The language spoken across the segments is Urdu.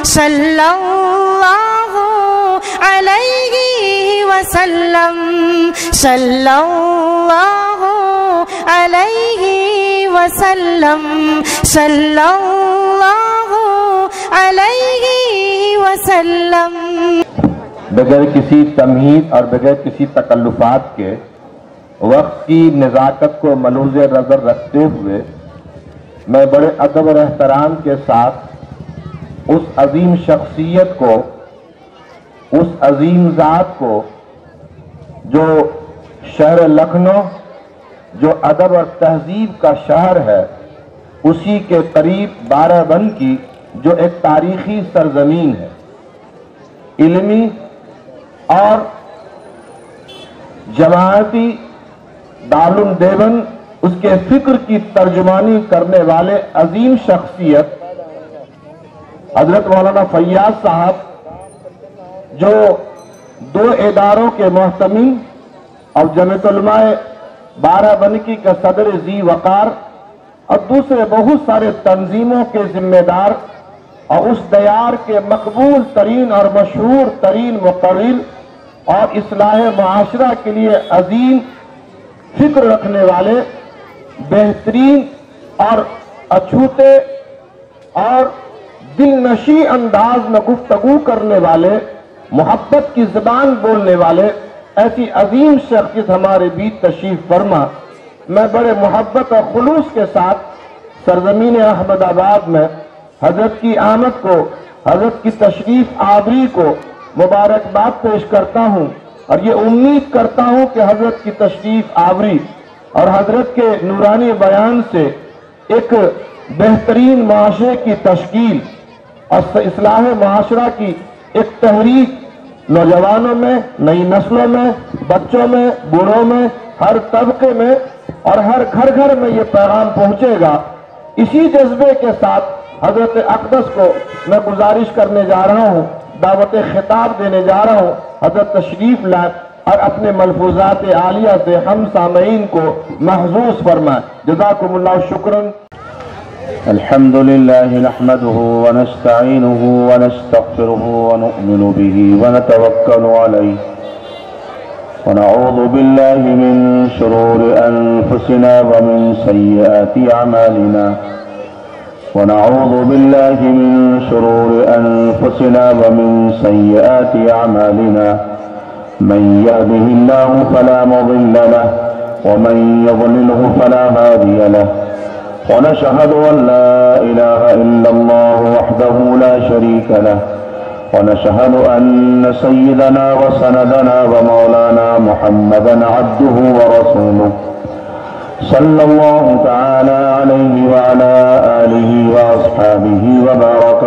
صلی اللہ علیہ وسلم صلی اللہ علیہ وسلم صلی اللہ علیہ وسلم۔ بغیر کسی تمہید اور بغیر کسی تکلفات کے وقت کی نزاکت کو ملوز نظر رکھتے ہوئے میں بڑے ادب اور احترام کے ساتھ اس عظیم شخصیت کو، اس عظیم ذات کو جو شہر لکھنؤ، جو ادب اور تہذیب کا شہر ہے، اسی کے قریب بارہ بن کی جو ایک تاریخی سرزمین ہے، علمی اور جماعتی دارالعلوم دیوبند اس کے فکر کی ترجمانی کرنے والے عظیم شخصیت حضرت مولانا فیاض صاحب، جو دو اداروں کے محتمی اور جمعیت علماء بارہ بنکی کا صدر ذی وقار اور دوسرے بہت سارے تنظیموں کے ذمہ دار اور اس دیار کے مقبول ترین اور مشہور ترین مقرر اور اصلاح معاشرہ کے لیے عظیم فکر رکھنے والے، بہترین اور اچھوتے اور دل نشیں انداز میں گفتگو کرنے والے، محبت کی زبان بولنے والے ایسی عظیم شخصیت ہمارے بیچ تشریف فرما۔ میں بڑے محبت اور خلوص کے ساتھ سرزمین احمد آباد میں حضرت کی آمد کو، حضرت کی تشریف آوری کو مبارکباد پیش کرتا ہوں، اور یہ امید کرتا ہوں کہ حضرت کی تشریف آوری اور حضرت کے نورانی بیان سے ایک بہترین معاشرے کی تشکیل اور اصلاح معاشرہ کی ایک تحریک نوجوانوں میں، نئی نسلوں میں، بچوں میں، بوڑھوں میں، ہر طبقے میں اور ہر گھر گھر میں یہ پیغام پہنچے گا۔ اسی جذبے کے ساتھ حضرت اقدس کو میں گزارش کرنے جا رہا ہوں، دعوت خطاب دینے جا رہا ہوں، حضرت تشریف لائیں اور اپنے ملفوظات عالیہ سے ہم سامعین کو محظوظ فرمائیں۔ جزاکم اللہ شکرا۔ الحمد لله نحمده ونستعينه ونستغفره ونؤمن به ونتوكل عليه ونعوذ بالله من شرور أنفسنا ومن سيئات أعمالنا ونعوذ بالله من شرور أنفسنا ومن سيئات أعمالنا من يهده الله فلا مضل له ومن يضلله فلا هادي له ونشهد أن لا إله إلا الله وحده لا شريك له ونشهد أن سيدنا وسندنا ومولانا محمدا عبده ورسوله صلى الله تعالى عليه وعلى آله وأصحابه وبارك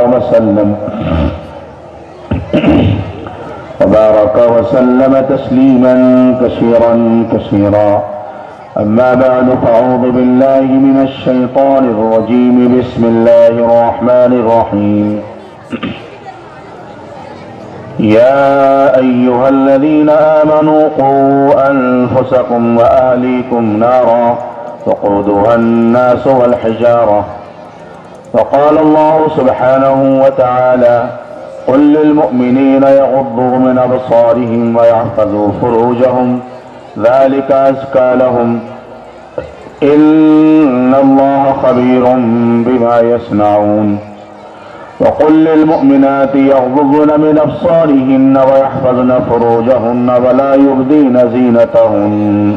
وسلم تسليما كثيرا كثيرا. أما بعد فأعوذ بالله من الشيطان الرجيم. بسم الله الرحمن الرحيم. يا أيها الذين آمنوا قوا أنفسكم وأهليكم نارا وقودها الناس والحجارة. وقال الله سبحانه وتعالى قل للمؤمنين يغضوا من أبصارهم ويحفظوا فروجهم ذلك أزكى لهم إن الله خبير بما يصنعون. وقل للمؤمنات يغضضن من أبصارهن ويحفظن فروجهن ولا يبدين زينتهن.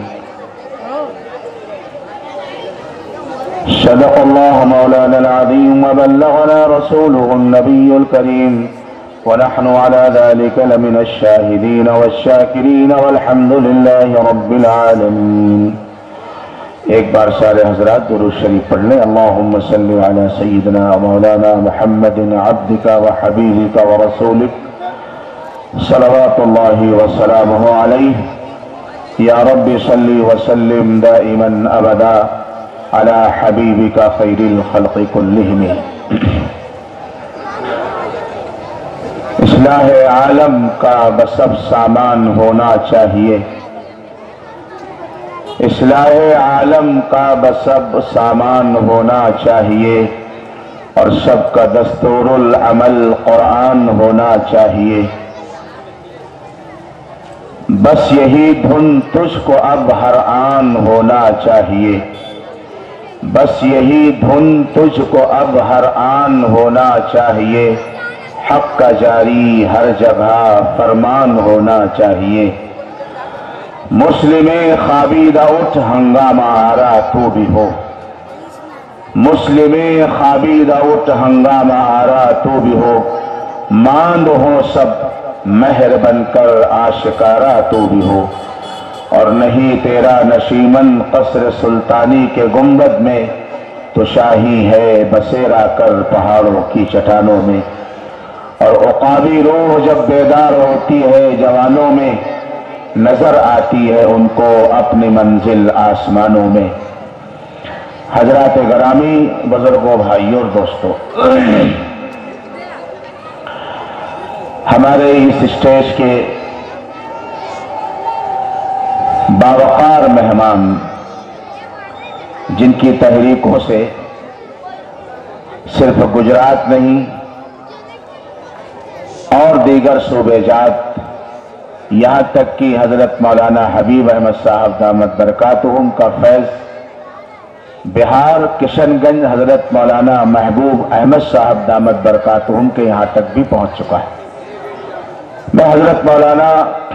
صدق الله مولانا العظيم وبلغنا رسوله النبي الكريم ونحن على ذلك لمن الشاهدين والشاكرين والحمد لله رب العالمين. ایک بار سارے حضرات درود شریف پڑھ لیں. اللہم صلی علی سیدنا مولانا محمد عبدک و حبیبک و رسولک صلوات اللہ وسلامہ علیہ. یا رب صلی وسلم دائما ابدا علی حبیبک خیر الخلق کلہم. اصلاح عالم کا بسب سامان ہونا چاہیے. اصلاح عالم کا بسب سامان ہونا چاہیے. اور سب کا دستور العمل قرآن ہونا چاہیے۔ بس یہی دھن تجھ کو اب ہر آن ہونا چاہیے، بس یہی دھن تجھ کو اب ہر آن ہونا چاہیے، حق کا جاری ہر جگہ فرمان ہونا چاہیے۔ مسلم خوابیدہ اٹھ ہنگامہ آرا تو بھی ہو، مسلم خوابیدہ اٹھ ہنگامہ آرا تو بھی ہو، ماند ہو سب مہر بن کر آشکارا تو بھی ہو، اور نہیں تیرا نشیمن قصر سلطانی کے گنبد میں، تو شاہی ہے بسیرا کر پہاڑوں کی چٹانوں میں، اور عقابی روح جب بیدار ہوتی ہے جوانوں میں، نظر آتی ہے ان کو اپنی منزل آسمانوں میں۔ حضرات گرامی، بزرگوں، بھائیوں اور دوستوں، ہمارے اس اسٹیج کے باوقار مہمان، جن کی تحریکوں سے صرف گجرات نہیں اور دیگر صوبے جات، یہاں تک کہ حضرت مولانا حبیب احمد صاحب دامت برکاتہم کا فیض بہار کشن گنج حضرت مولانا محبوب احمد صاحب دامت برکاتہم کے یہاں تک بھی پہنچ چکا ہے۔ میں حضرت مولانا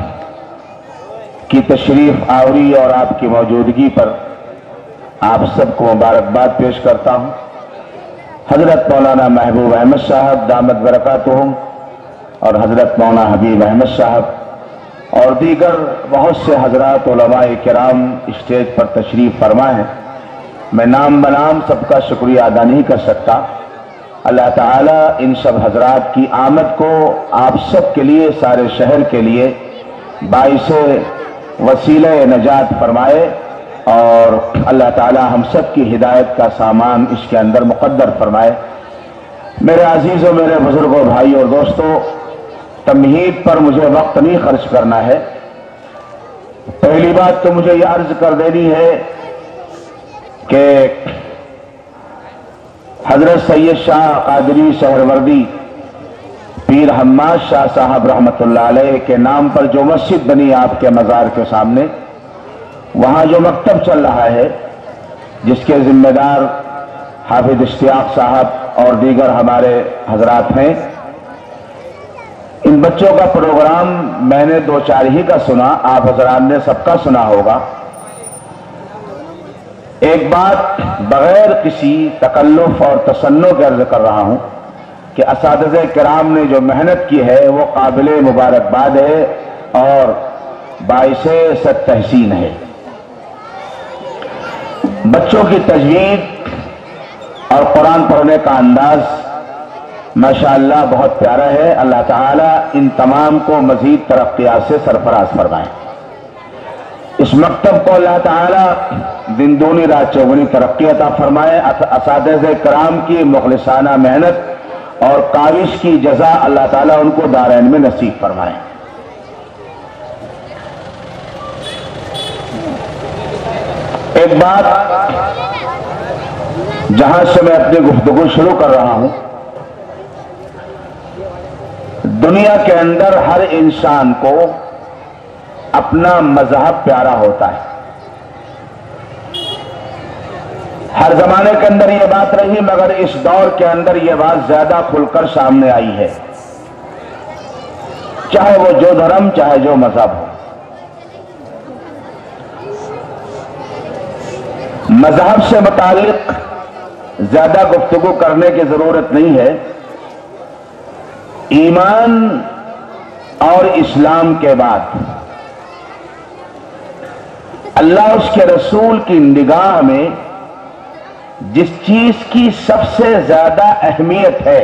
کی تشریف آوری اور آپ کی موجودگی پر آپ سب کو مبارکباد پیش کرتا ہوں۔ حضرت مولانا محبوب احمد صاحب دامت برکاتہم اور حضرت مولانا حبیب احمد صاحب اور دیگر بہت سے حضرات علماء کرام اسٹیج پر تشریف فرما ہیں۔ میں نام بنام سب کا شکریہ ادا نہیں کر سکتا۔ اللہ تعالیٰ ان سب حضرات کی آمد کو آپ سب کے لیے، سارے شہر کے لیے باعث وسیلہ نجات فرمائے، اور اللہ تعالیٰ ہم سب کی ہدایت کا سامان اس کے اندر مقدر فرمائے۔ میرے عزیزوں، میرے بزرگوں، بھائیوں اور دوستوں، تمہید پر مجھے وقت نہیں خرچ کرنا ہے۔ پہلی بات تو مجھے یہ عرض کر دینی ہے کہ حضرت سید شاہ قادری سہروردی پیر حماد شاہ صاحب رحمۃ اللہ علیہ کے نام پر جو مسجد بنی آپ کے مزار کے سامنے، وہاں جو مکتب چل رہا ہے، جس کے ذمہ دار حافظ اشتیاق صاحب اور دیگر ہمارے حضرات ہیں، ان بچوں کا پروگرام میں نے دو چار ہی کا سنا، آپ حضرات نے سب کا سنا ہوگا۔ ایک بات بغیر کسی تکلف اور تصنع کے عرض کر رہا ہوں کہ اساتذہ کرام نے جو محنت کی ہے وہ قابل مبارکباد ہے اور باعث صد تحسین ہے۔ بچوں کی تجوید اور قرآن پڑھنے کا انداز ماشاءاللہ بہت پیارا ہے۔ اللہ تعالیٰ ان تمام کو مزید ترقیات سے سرفراز فرمائے۔ اس مکتب کو اللہ تعالیٰ دن دونی رات چوگنی ترقی عطا فرمائے۔ اساتذہ کرام کی مخلصانہ محنت اور کاوش کی جزا اللہ تعالیٰ ان کو دارین میں نصیب فرمائے۔ ایک بات جہاں سے میں اپنی گفتگو شروع کر رہا ہوں، دنیا کے اندر ہر انسان کو اپنا مذہب پیارا ہوتا ہے۔ ہر زمانے کے اندر یہ بات رہی، مگر اس دور کے اندر یہ بات زیادہ کھل کر سامنے آئی ہے، چاہے وہ جو دھرم، چاہے جو مذہب ہو۔ مذہب سے متعلق زیادہ گفتگو کرنے کی ضرورت نہیں ہے۔ ایمان اور اسلام کے بعد اللہ اس کے رسول کی نگاہ میں جس چیز کی سب سے زیادہ اہمیت ہے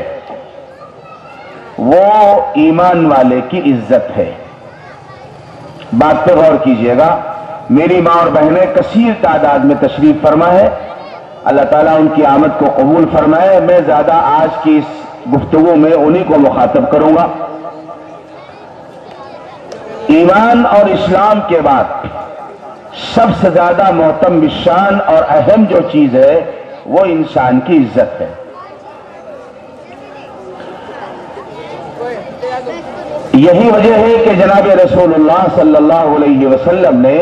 وہ ایمان والے کی عزت ہے۔ بات پہ غور کیجئے گا۔ میری ماں اور بہنیں کثیر تعداد میں تشریف فرما ہے، اللہ تعالیٰ ان کی آمد کو قبول فرمائے۔ میں زیادہ آج کی اس گفتگو میں انہی کو مخاطب کروں گا۔ ایمان اور اسلام کے بعد سب سے زیادہ محتم بالشان اور اہم جو چیز ہے وہ انسان کی عزت ہے۔ یہی وجہ ہے کہ جناب رسول اللہ صلی اللہ علیہ وسلم نے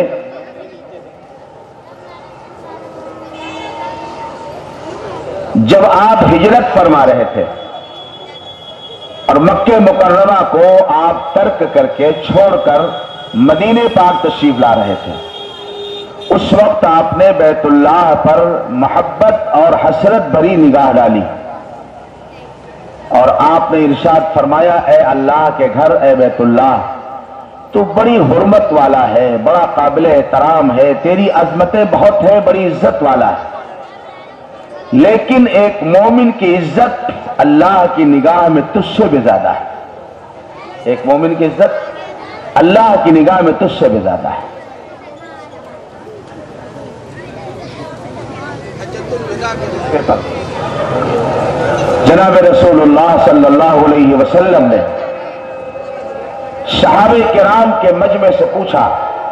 جب آپ ہجرت فرما رہے تھے اور مکہ مکرمہ کو آپ ترک کر کے چھوڑ کر مدینے پاک تشریف لا رہے تھے، اس وقت آپ نے بیت اللہ پر محبت اور حسرت بھری نگاہ ڈالی اور آپ نے ارشاد فرمایا، اے اللہ کے گھر، اے بیت اللہ، تو بڑی حرمت والا ہے، بڑا قابل احترام ہے، تیری عظمتیں بہت ہے، بڑی عزت والا ہے، لیکن ایک مومن کی عزت اللہ کی نگاہ میں تجھ سے بھی زیادہ ہے، ایک مومن کی عزت اللہ کی نگاہ میں تجھ سے بھی زیادہ ہے۔ جناب رسول اللہ صلی اللہ علیہ وسلم نے صحابہ کرام کے مجمع سے پوچھا،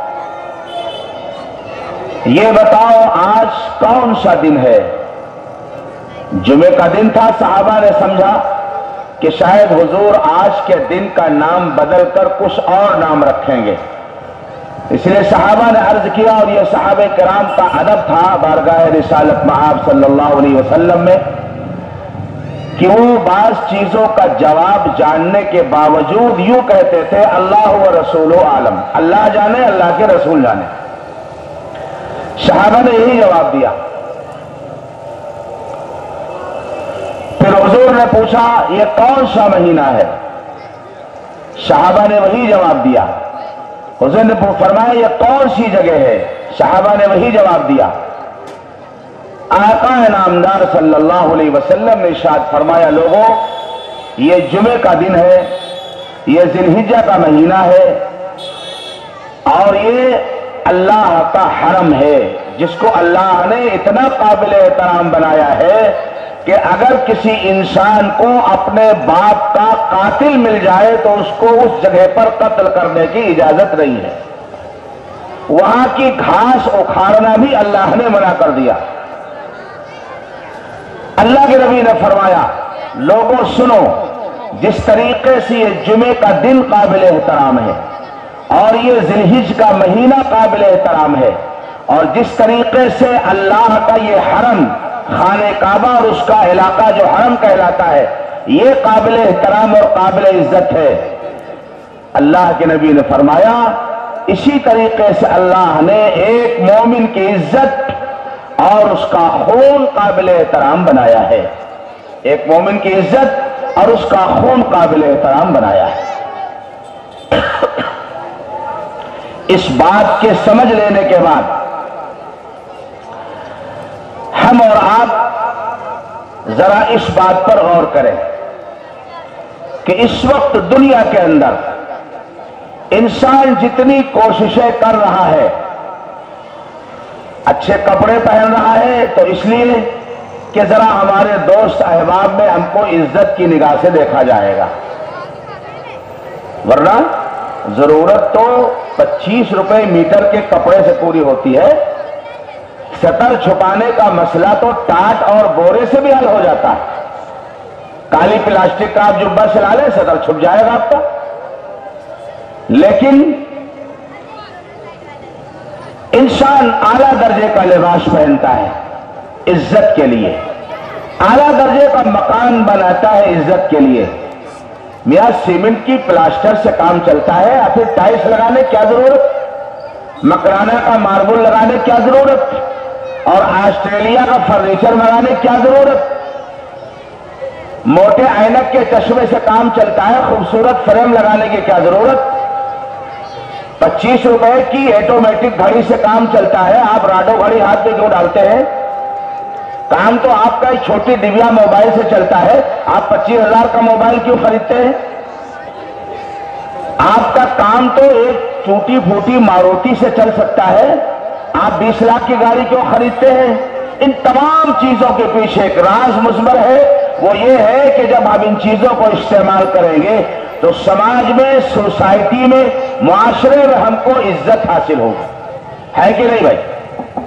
یہ بتاؤ آج کون سا دن ہے؟ جمعے کا دن تھا، صحابہ نے سمجھا کہ شاید حضور آج کے دن کا نام بدل کر کچھ اور نام رکھیں گے، اس لیے صحابہ نے عرض کیا، اور یہ صحابہ کرام کا ادب تھا بارگاہ رسالت مآب صلی اللہ علیہ وسلم میں کہ وہ بعض چیزوں کا جواب جاننے کے باوجود یوں کہتے تھے، اللہ و رسول عالم، اللہ جانے، اللہ کے رسول جانے۔ صحابہ نے یہی جواب دیا۔ پھر حضور نے پوچھا، یہ کون سا مہینہ ہے؟ صحابہ نے وہی جواب دیا۔ حضور نے فرمایا، یہ کون سی جگہ ہے؟ صحابہ نے وہی جواب دیا۔ آقا نامدار صلی اللہ علیہ وسلم نے ارشاد فرمایا، لوگوں، یہ جمعے کا دن ہے، یہ ذی الحجہ کا مہینہ ہے، اور یہ اللہ کا حرم ہے جس کو اللہ نے اتنا قابل احترام بنایا ہے کہ اگر کسی انسان کو اپنے باپ کا قاتل مل جائے تو اس کو اس جگہ پر قتل کرنے کی اجازت نہیں ہے، وہاں کی گھاس اکھاڑنا بھی اللہ نے منع کر دیا۔ اللہ کے نبی نے فرمایا، لوگوں سنو، جس طریقے سے یہ جمعے کا دن قابل احترام ہے اور یہ ذی الحجہ کا مہینہ قابل احترام ہے، اور جس طریقے سے اللہ کا یہ حرم خانہ کعبہ اور اس کا علاقہ جو حرم کہلاتا ہے یہ قابل احترام اور قابل عزت ہے، اللہ کے نبی نے فرمایا اسی طریقے سے اللہ نے ایک مومن کی عزت اور اس کا خون قابل احترام بنایا ہے، ایک مومن کی عزت اور اس کا خون قابل احترام بنایا ہے۔ اس بات کے سمجھ لینے کے بعد ہم اور آپ ذرا اس بات پر غور کریں کہ اس وقت دنیا کے اندر انسان جتنی کوششیں کر رہا ہے، اچھے کپڑے پہن رہا ہے تو اس لیے کہ ذرا ہمارے دوست احباب میں ہم کو عزت کی نگاہ سے دیکھا جائے گا، ورنہ ضرورت تو 25 روپے میٹر کے کپڑے سے پوری ہوتی ہے، سطر چھپانے کا مسئلہ تو ٹاٹ اور بورے سے بھی حل ہو جاتا ہے، کالی پلاسٹک کا آپ جبہ چلا لیں سطر چھپ جائے گا آپ کا، لیکن انسان اعلیٰ درجے کا لباس پہنتا ہے عزت کے لیے، اعلیٰ درجے کا مکان بناتا ہے عزت کے لیے۔ میاں سیمنٹ کی پلاسٹر سے کام چلتا ہے، یا پھر ٹائلس لگانے کیا ضرورت، مکرانہ کا ماربل لگانے کیا ضرورت، اور آسٹریلیا کا فرنیچر لگانے کیا ضرورت، موٹے اینک کے چشمے سے کام چلتا ہے، خوبصورت فریم لگانے کی کیا ضرورت، 25 روپے کی ایٹومیٹک گھڑی سے کام چلتا ہے، آپ راڈو گھڑی ہاتھ میں کیوں ڈالتے ہیں؟ کام تو آپ کا ایک چھوٹی ڈبیا موبائل سے چلتا ہے، آپ 25,000 کا موبائل کیوں خریدتے ہیں؟ آپ کا کام تو ایک ٹوٹی پھوٹی ماروتی سے چل سکتا ہے، آپ 20 لاکھ کی گاڑی کیوں خریدتے ہیں؟ ان تمام چیزوں کے پیچھے ایک راز مضمر ہے، وہ یہ ہے کہ جب ہم ان چیزوں کو استعمال کریں گے تو سماج میں، سوسائٹی میں، معاشرے میں ہم کو عزت حاصل ہوگی، ہے کہ نہیں بھائی؟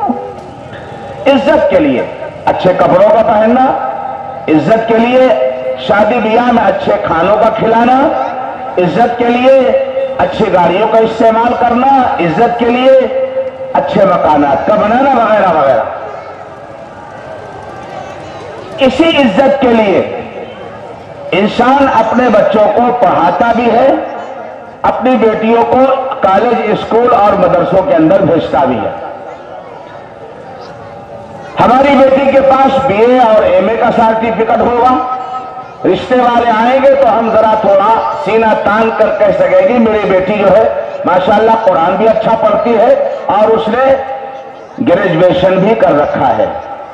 عزت کے لیے اچھے کپڑوں کا پہننا، عزت کے لیے شادی بیاہ میں اچھے کھانوں کا کھلانا، عزت کے لیے اچھی گاڑیوں کا استعمال کرنا، عزت کے لیے اچھے مکانات کا بنانا وغیرہ وغیرہ. اسی عزت کے لیے انسان اپنے بچوں کو پڑھاتا بھی ہے، اپنی بیٹیوں کو کالج، اسکول اور مدرسوں کے اندر بھیجتا بھی ہے. ہماری بیٹی کے پاس بی اے اور ایم اے کا سرٹیفکیٹ ہوگا، رشتے والے آئیں گے تو ہم ذرا تھوڑا سینہ تان کر کہہ سکیں گے میری بیٹی جو ہے ماشاءاللہ قرآن بھی اچھا پڑھتی ہے اور اس نے گریجویشن بھی کر رکھا ہے.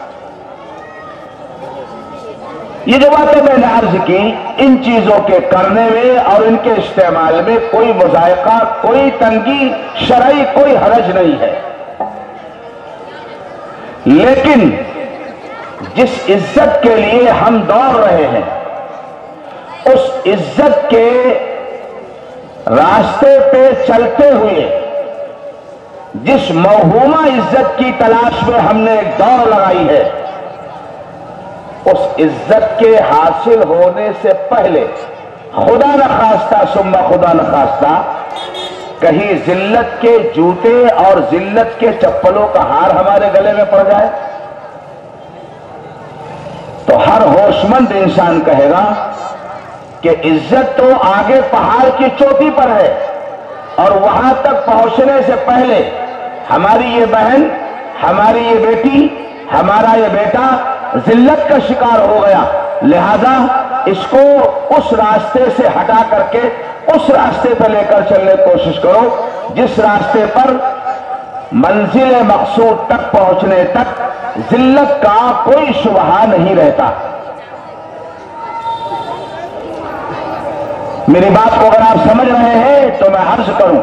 یہ جو باتیں میں نے عرض کی، ان چیزوں کے کرنے میں اور ان کے استعمال میں کوئی مذائقہ، کوئی تنگی شرعی، کوئی حرج نہیں ہے. لیکن جس عزت کے لیے ہم دوڑ رہے ہیں، اس عزت کے راستے پہ چلتے ہوئے جس موہومہ عزت کی تلاش میں ہم نے ایک دوڑ لگائی ہے، اس عزت کے حاصل ہونے سے پہلے خدا نخواستہ ثم خدا نخواستہ کہیں ذلت کے جوتے اور ذلت کے چپلوں کا ہار ہمارے گلے میں پڑ جائے تو ہر ہوش مند انسان کہے گا کہ عزت تو آگے پہاڑ کی چوٹی پر ہے، اور وہاں تک پہنچنے سے پہلے ہماری یہ بہن، ہماری یہ بیٹی، ہمارا یہ بیٹا ذلت کا شکار ہو گیا. لہذا اس کو اس راستے سے ہٹا کر کے اس راستے پہ لے کر چلنے کی کوشش کرو جس راستے پر منزل مقصود تک پہنچنے تک ذلت کا کوئی شبہہ نہیں رہتا. میری بات کو اگر آپ سمجھ رہے ہیں تو میں عرض کروں،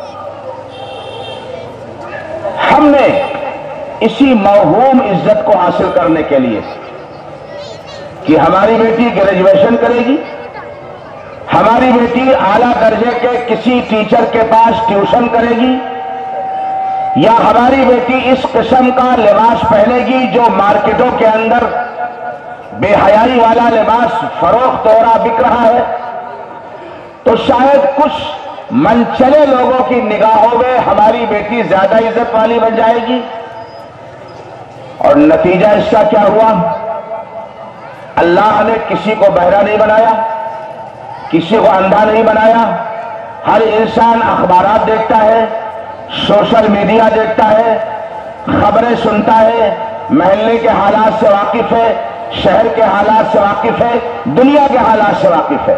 ہم نے اسی موہوم عزت کو حاصل کرنے کے لیے کہ ہماری بیٹی گریجویشن کرے گی، ہماری بیٹی اعلیٰ درجے کے کسی ٹیچر کے پاس ٹیوشن کرے گی، یا ہماری بیٹی اس قسم کا لباس پہنے گی جو مارکیٹوں کے اندر بے حیائی والا لباس فروخت ہو رہا بک رہا ہے، تو شاید کچھ منچلے لوگوں کی نگاہوں میں ہماری بیٹی زیادہ عزت والی بن جائے گی. اور نتیجہ اس کا کیا ہوا؟ اللہ نے کسی کو بہرا نہیں بنایا، کسی کو اندھا نہیں بنایا. ہر انسان اخبارات دیکھتا ہے، سوشل میڈیا دیکھتا ہے، خبریں سنتا ہے، محلے کے حالات سے واقف ہے، شہر کے حالات سے واقف ہے، دنیا کے حالات سے واقف ہے.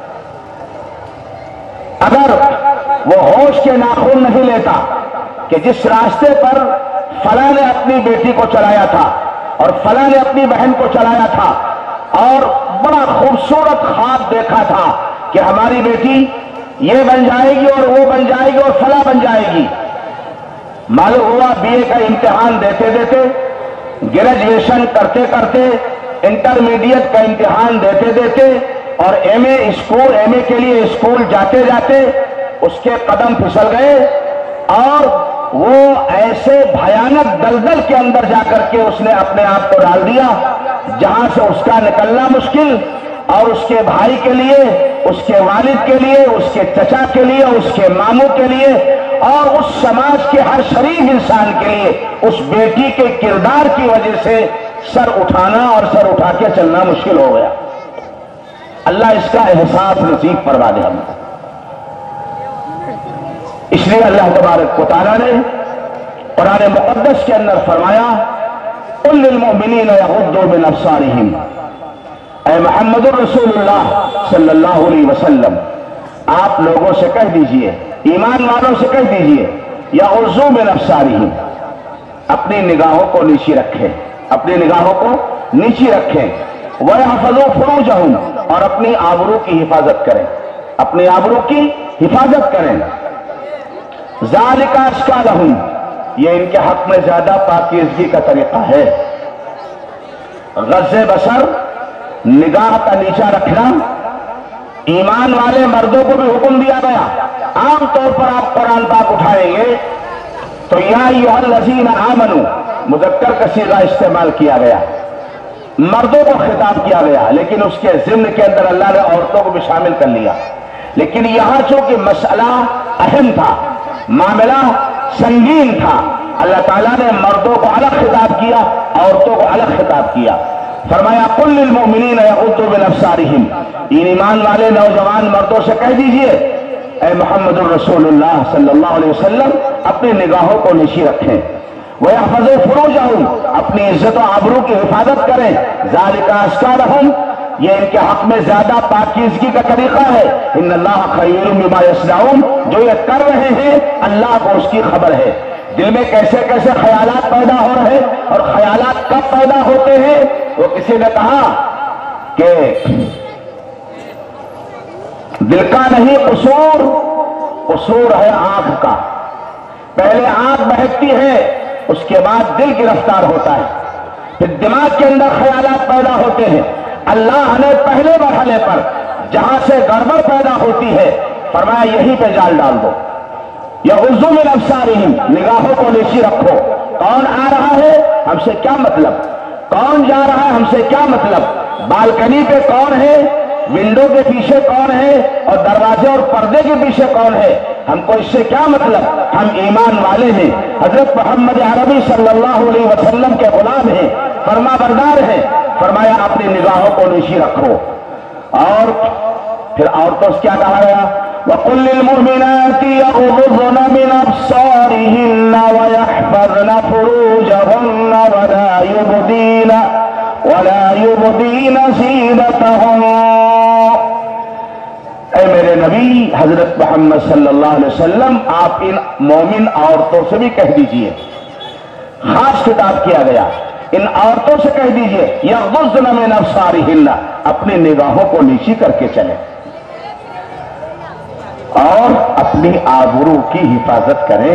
اگر وہ ہوش کے ناخن نہیں لیتا کہ جس راستے پر فلاں نے اپنی بیٹی کو چلایا تھا اور فلاں نے اپنی بہن کو چلایا تھا اور بڑا خوبصورت خواب دیکھا تھا کہ ہماری بیٹی یہ بن جائے گی اور وہ بن جائے گی اور فلاں بن جائے گی، معلوم ہوا بی اے کا امتحان دیتے دیتے، گریجویشن کرتے کرتے، انٹرمیڈیٹ کا امتحان دیتے دیتے اور ایم اے کے لیے اسکول جاتے جاتے اس کے قدم پھسل گئے اور وہ ایسے بھیانک دلدل کے اندر جا کر کے اس نے اپنے آپ کو ڈال دیا جہاں سے اس کا نکلنا مشکل، اور اس کے بھائی کے لیے، اس کے والد کے لیے، اس کے چچا کے لیے، اس کے ماموں کے لیے اور اس سماج کے ہر شریف انسان کے لیے اس بیٹی کے کردار کی وجہ سے سر اٹھانا اور سر اٹھا کے چلنا مشکل ہو گیا. اللہ اس کا احساس نصیب فرما دے ہم. اس لیے اللہ تبارک و تعالیٰ نے قرآن مقدس کے اندر فرمایا قل للمؤمنین یغضوا من ابصارہم، اے محمد الرسول اللہ صلی اللہ علیہ وسلم آپ لوگوں سے کہہ دیجئے، ایمان والوں سے کہہ دیجئے یغضوا من ابصارہم، اپنی نگاہوں کو نیچی رکھیں، اپنی نگاہوں کو نیچی رکھیں، وَيَحْفَظُوا فُرُوجَهُمْ، اور اپنی آبرو کی حفاظت کریں، اپنی آبرو کی حفاظت کریں. ذَلِكَ أَزْكَىٰ لَهُمْ، یہ ان کے حق میں زیادہ پاکیزگی کا طریقہ ہے. غض بصر، نگاہ کا نیچا رکھنا، ایمان والے مردوں کو بھی حکم دیا گیا. عام طور پر آپ قرآن پاک اٹھائیں گے تو یا ایھا الذین آمنوا، مذکر کا صیغہ استعمال کیا گیا. مردوں کو خطاب کیا گیا، لیکن اس کے ضمن کے اندر اللہ نے عورتوں کو بھی شامل کر لیا. لیکن یہاں چونکہ مسئلہ اہم تھا، معاملہ سنگین تھا، اللہ تعالیٰ نے مردوں کو الگ خطاب کیا، عورتوں کو الگ خطاب کیا. فرمایا قل للمؤمنین یغضوا من ابصارہم، ان ایمان والے نوجوان مردوں سے کہہ دیجئے اے محمد الرسول اللہ صلی اللہ علیہ وسلم اپنی نگاہوں کو نیچی رکھیں، وَيَحْفَظُوا فُرُوجَهُمْ، اپنی عزت و آبرو کی حفاظت کریں، ذَلِكَ أَزْكَىٰ لَهُمْ، یہ ان کے حق میں زیادہ پاکیزگی کا طریقہ ہے. ان اللہ خبیر بما یصنعون، جو یہ کر رہے ہیں اللہ کو اس کی خبر ہے. دل میں کیسے کیسے خیالات پیدا ہو رہے اور خیالات کب پیدا ہوتے ہیں. وہ کسی نے کہا کہ دل کا نہیں قصور، قصور ہے آنکھ کا. پہلے آنکھ بہکتی ہے، اس کے بعد دل گرفتار ہوتا ہے، پھر دماغ کے اندر خیالات پیدا ہوتے ہیں. اللہ نے پہلے مرحلے پر جہاں سے گڑبڑ پیدا ہوتی ہے فرمایا یہیں پہ جال ڈال دو. یغضوا من ابصارہم، نگاہوں کو نیچی رکھو. کون آ رہا ہے ہم سے کیا مطلب، کون جا رہا ہے ہم سے کیا مطلب، بالکنی پہ کون ہے، ونڈو کے پیچھے کون ہے، اور دروازے اور پردے کے پیچھے کون ہے، ہم کو اس سے کیا مطلب، ہم ایمان والے ہیں، حضرت محمد عربی صلی اللہ علیہ وسلم کے غلام ہیں، فرما بردار ہیں. فرمایا اپنی نگاہوں کو نیچی رکھو. اور پھر عورتوں سے کیا کہا گیا، وَقُلْ لِلْمُؤْمِنَاتِ يَغْضُضْنَ مِنْ أَبْصَارِهِنَّ وَيَحْفَظْنَ فُرُوجَهُنَّ وَلَا يُبْدِينَ زِينَتَهُنَّ. اے میرے نبی حضرت محمد صلی اللہ علیہ وسلم آپ ان مومن عورتوں سے بھی کہہ دیجئے، خاص خطاب کیا گیا، ان عورتوں سے کہہ دیجئے یغضضن من ابصارہن، اپنی نگاہوں کو نیچی کر کے چلیں اور اپنی آبرو کی حفاظت کریں.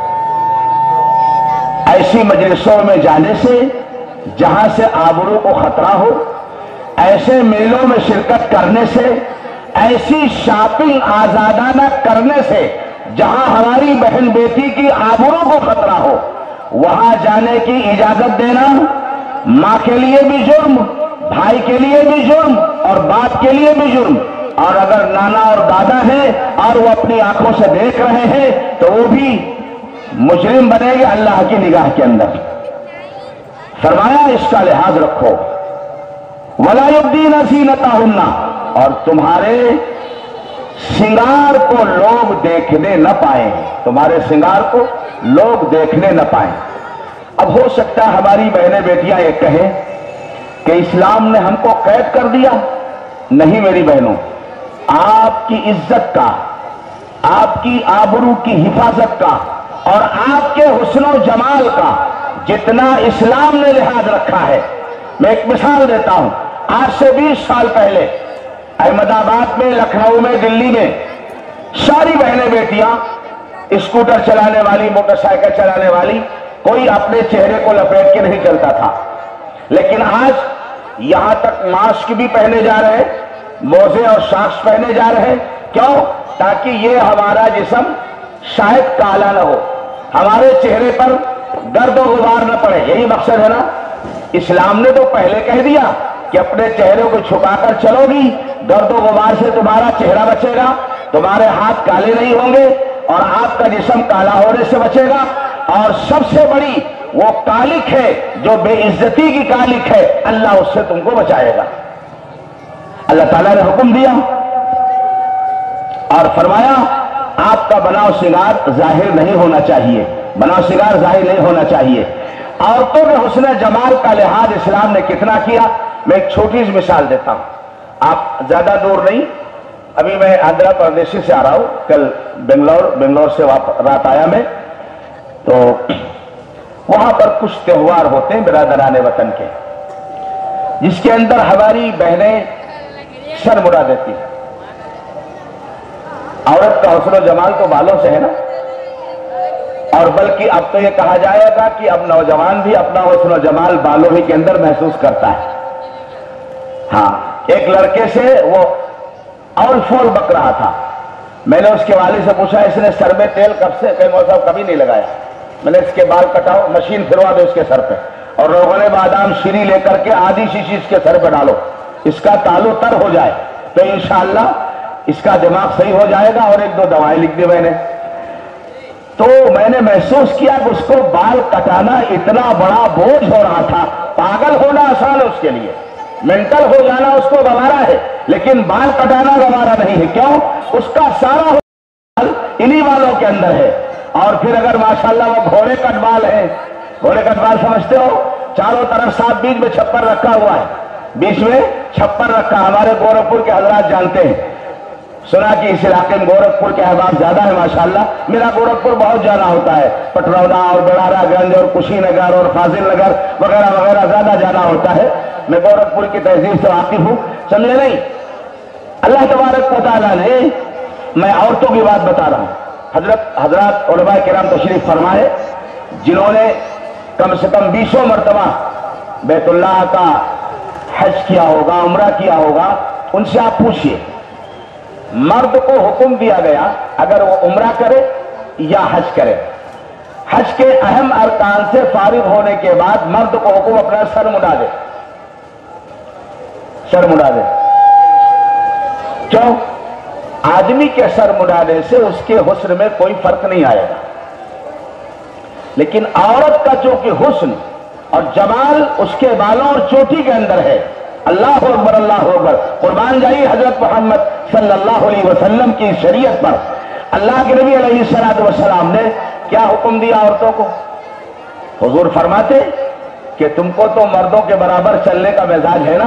ایسی مجلسوں میں جانے سے جہاں سے آبرو کو خطرہ ہو، ایسے میلوں میں شرکت کرنے سے، ایسی شاپنگ آزادانہ کرنے سے جہاں ہماری بہن بیٹی کی آبرو کو خطرہ ہو، وہاں جانے کی اجازت دینا ماں کے لیے بھی جرم، بھائی کے لیے بھی جرم اور باپ کے لیے بھی جرم. اور اگر نانا اور دادا ہیں اور وہ اپنی آنکھوں سے دیکھ رہے ہیں تو وہ بھی مجرم بنے گے اللہ کی نگاہ کے اندر. فرمایا اس کا لحاظ رکھو. وَلَا يُبْدِينَ زِينَتَهُنَّ، اور تمہارے سنگار کو لوگ دیکھنے نہ پائیں، تمہارے سنگار کو لوگ دیکھنے نہ پائیں. اب ہو سکتا ہے ہماری بہنیں بیٹیاں یہ کہیں کہ اسلام نے ہم کو قید کر دیا. نہیں میری بہنوں، آپ کی عزت کا، آپ کی آبرو کی حفاظت کا اور آپ کے حسن و جمال کا جتنا اسلام نے لحاظ رکھا ہے. میں ایک مثال دیتا ہوں. آج سے 20 سال پہلے احمد آباد میں، لکھنؤ میں، دلی میں ساری بہنیں بیٹیاں اسکوٹر چلانے والی، موٹر سائیکل چلانے والی، کوئی اپنے چہرے کو لپیٹ کے نہیں چلتا تھا. لیکن آج یہاں تک ماسک بھی پہنے جا رہے، موزے اور ساکس پہنے جا رہے. کیوں؟ تاکہ یہ ہمارا جسم شاید کالا نہ ہو، ہمارے چہرے پر گرد و غبار نہ پڑے. یہی مقصد ہے نا. اسلام نے تو پہلے کہہ دیا کہ اپنے چہرے کو چھپا کر چلو گی، گرد و غبار سے تمہارا چہرہ بچے گا، تمہارے ہاتھ کالے نہیں ہوں گے اور آپ کا جسم کالا ہونے سے بچے گا. اور سب سے بڑی وہ کالک ہے جو بے عزتی کی کالک ہے، اللہ اس سے تم کو بچائے گا. اللہ تعالیٰ نے حکم دیا اور فرمایا آپ کا بناؤ سنگار ظاہر نہیں ہونا چاہیے، بناؤ سنگار ظاہر نہیں ہونا چاہیے. عورتوں کے حسن جمال کا لحاظ اسلام نے کتنا کیا. میں ایک چھوٹی سی مثال دیتا ہوں، آپ زیادہ دور نہیں. ابھی میں آندھرا پردیش سے آ رہا ہوں، کل بنگلور سے رات آیا میں. تو وہاں پر کچھ تہوار ہوتے ہیں برادران وطن کے، جس کے اندر ہماری بہنیں سر مڑا دیتی ہیں. عورت کا حسن و جمال تو بالوں سے ہے نا، اور بلکہ اب تو یہ کہا جائے گا کہ اب نوجوان بھی اپنا حسن و جمال بالوں ہی کے اندر محسوس کرتا ہے. ہاں، ایک لڑکے سے وہ اول فول بک رہا تھا. میں نے اس کے والد سے پوچھا اس نے سر میں تیل کب سے؟ کہ مولوی صاحب کبھی نہیں لگایا. میں نے اس کے بال کٹاؤ، مشین پھروا دو اس کے سر پہ. اور روغن بادام شیری لے کر کے آدھی شیشی اس کے سر پہ ڈالو، اس کا تالو تر ہو جائے تو انشاءاللہ اس کا دماغ صحیح ہو جائے گا۔ اور 1-2 دوائیں لکھ دی میں نے۔ تو میں نے محسوس کیا کہ اس کو بال کٹانا اتنا بڑا بوجھ ہو رہا تھا۔ پاگل ہونا آسان ہے اس کے لیے، مینٹل ہو جانا اس کو گوارا ہے، لیکن بال کٹانا گوارا نہیں ہے۔ کیوں؟ اس کا سارا بال انہی والوں کے اندر ہے۔ اور پھر اگر ماشاءاللہ وہ گھوڑے کٹ بال ہے، گھوڑے کٹ بال سمجھتے ہو، چاروں طرف 7 بیچ میں چھپر رکھا ہوا ہے، بیچ میں چھپر رکھا۔ ہمارے گورکھپور کے حضرات جانتے ہیں، سنا کہ اس علاقے میں گورکھپور کے احباب زیادہ ہے ماشاءاللہ۔ میرا گورکھپور بہت جانا ہوتا ہے، پٹرودہ اور بڑارا گنج اور کشی نگر اور فاضل نگر وغیرہ وغیرہ زیادہ جانا ہوتا ہے۔ میں گورکھپور کی تہذیب سے واقف ہوں، سمجھے نہیں؟ اللہ تبارک و تعالیٰ نے، میں عورتوں کی بات بتا رہا ہوں، حضرات علماء کرام تشریف فرمائے جنہوں نے کم سے کم 20 مرتبہ بیت اللہ کا حج کیا ہوگا، عمرہ کیا ہوگا، ان سے آپ پوچھئے مرد کو حکم دیا گیا اگر وہ عمرہ کرے یا حج کرے، حج کے اہم ارکان سے فارغ ہونے کے بعد مرد کو حکم اپنا سر مڈا دے، سر مڈا دے۔ کیوں؟ آدمی کے سر مڈانے سے اس کے حسن میں کوئی فرق نہیں آئے گا، لیکن عورت کا چونکہ حسن اور جمال اس کے بالوں اور چوٹی کے اندر ہے۔ اللہ اکبر، اللہ اکبر، قربان جائیے حضرت محمد صلی اللہ علیہ وسلم کی شریعت پر۔ اللہ کے نبی علیہ السلام نے کیا حکم دیا عورتوں کو؟ حضور فرماتے کہ تم کو تو مردوں کے برابر چلنے کا مزاج ہے نا،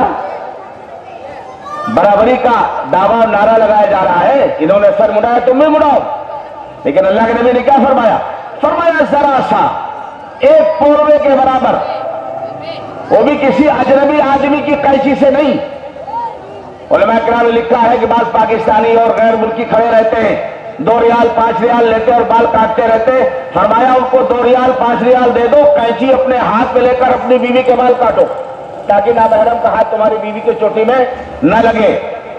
برابری کا دعویٰ اور نعرہ لگایا جا رہا ہے، انہوں نے سر مڑایا تم بھی مڑاؤ، لیکن اللہ کے نبی نے کیا فرمایا؟ فرمایا ذرا سا، ایک پوروے کے برابر، وہ بھی کسی اجنبی آدمی کی قینچی سے نہیں۔ علماء کرام نے لکھا ہے کہ بعض پاکستانی اور غیر ملکی کھڑے رہتے ہیں، 2 ریال 5 ریال لیتے اور بال کاٹتے رہتے۔ فرمایا ان کو 2 ریال 5 ریال دے دو، قینچی اپنے ہاتھ میں لے کر اپنی بیوی کے بال کاٹو تاکہ نامحرم کا ہاتھ تمہاری بیوی کی چوٹی میں نہ لگے۔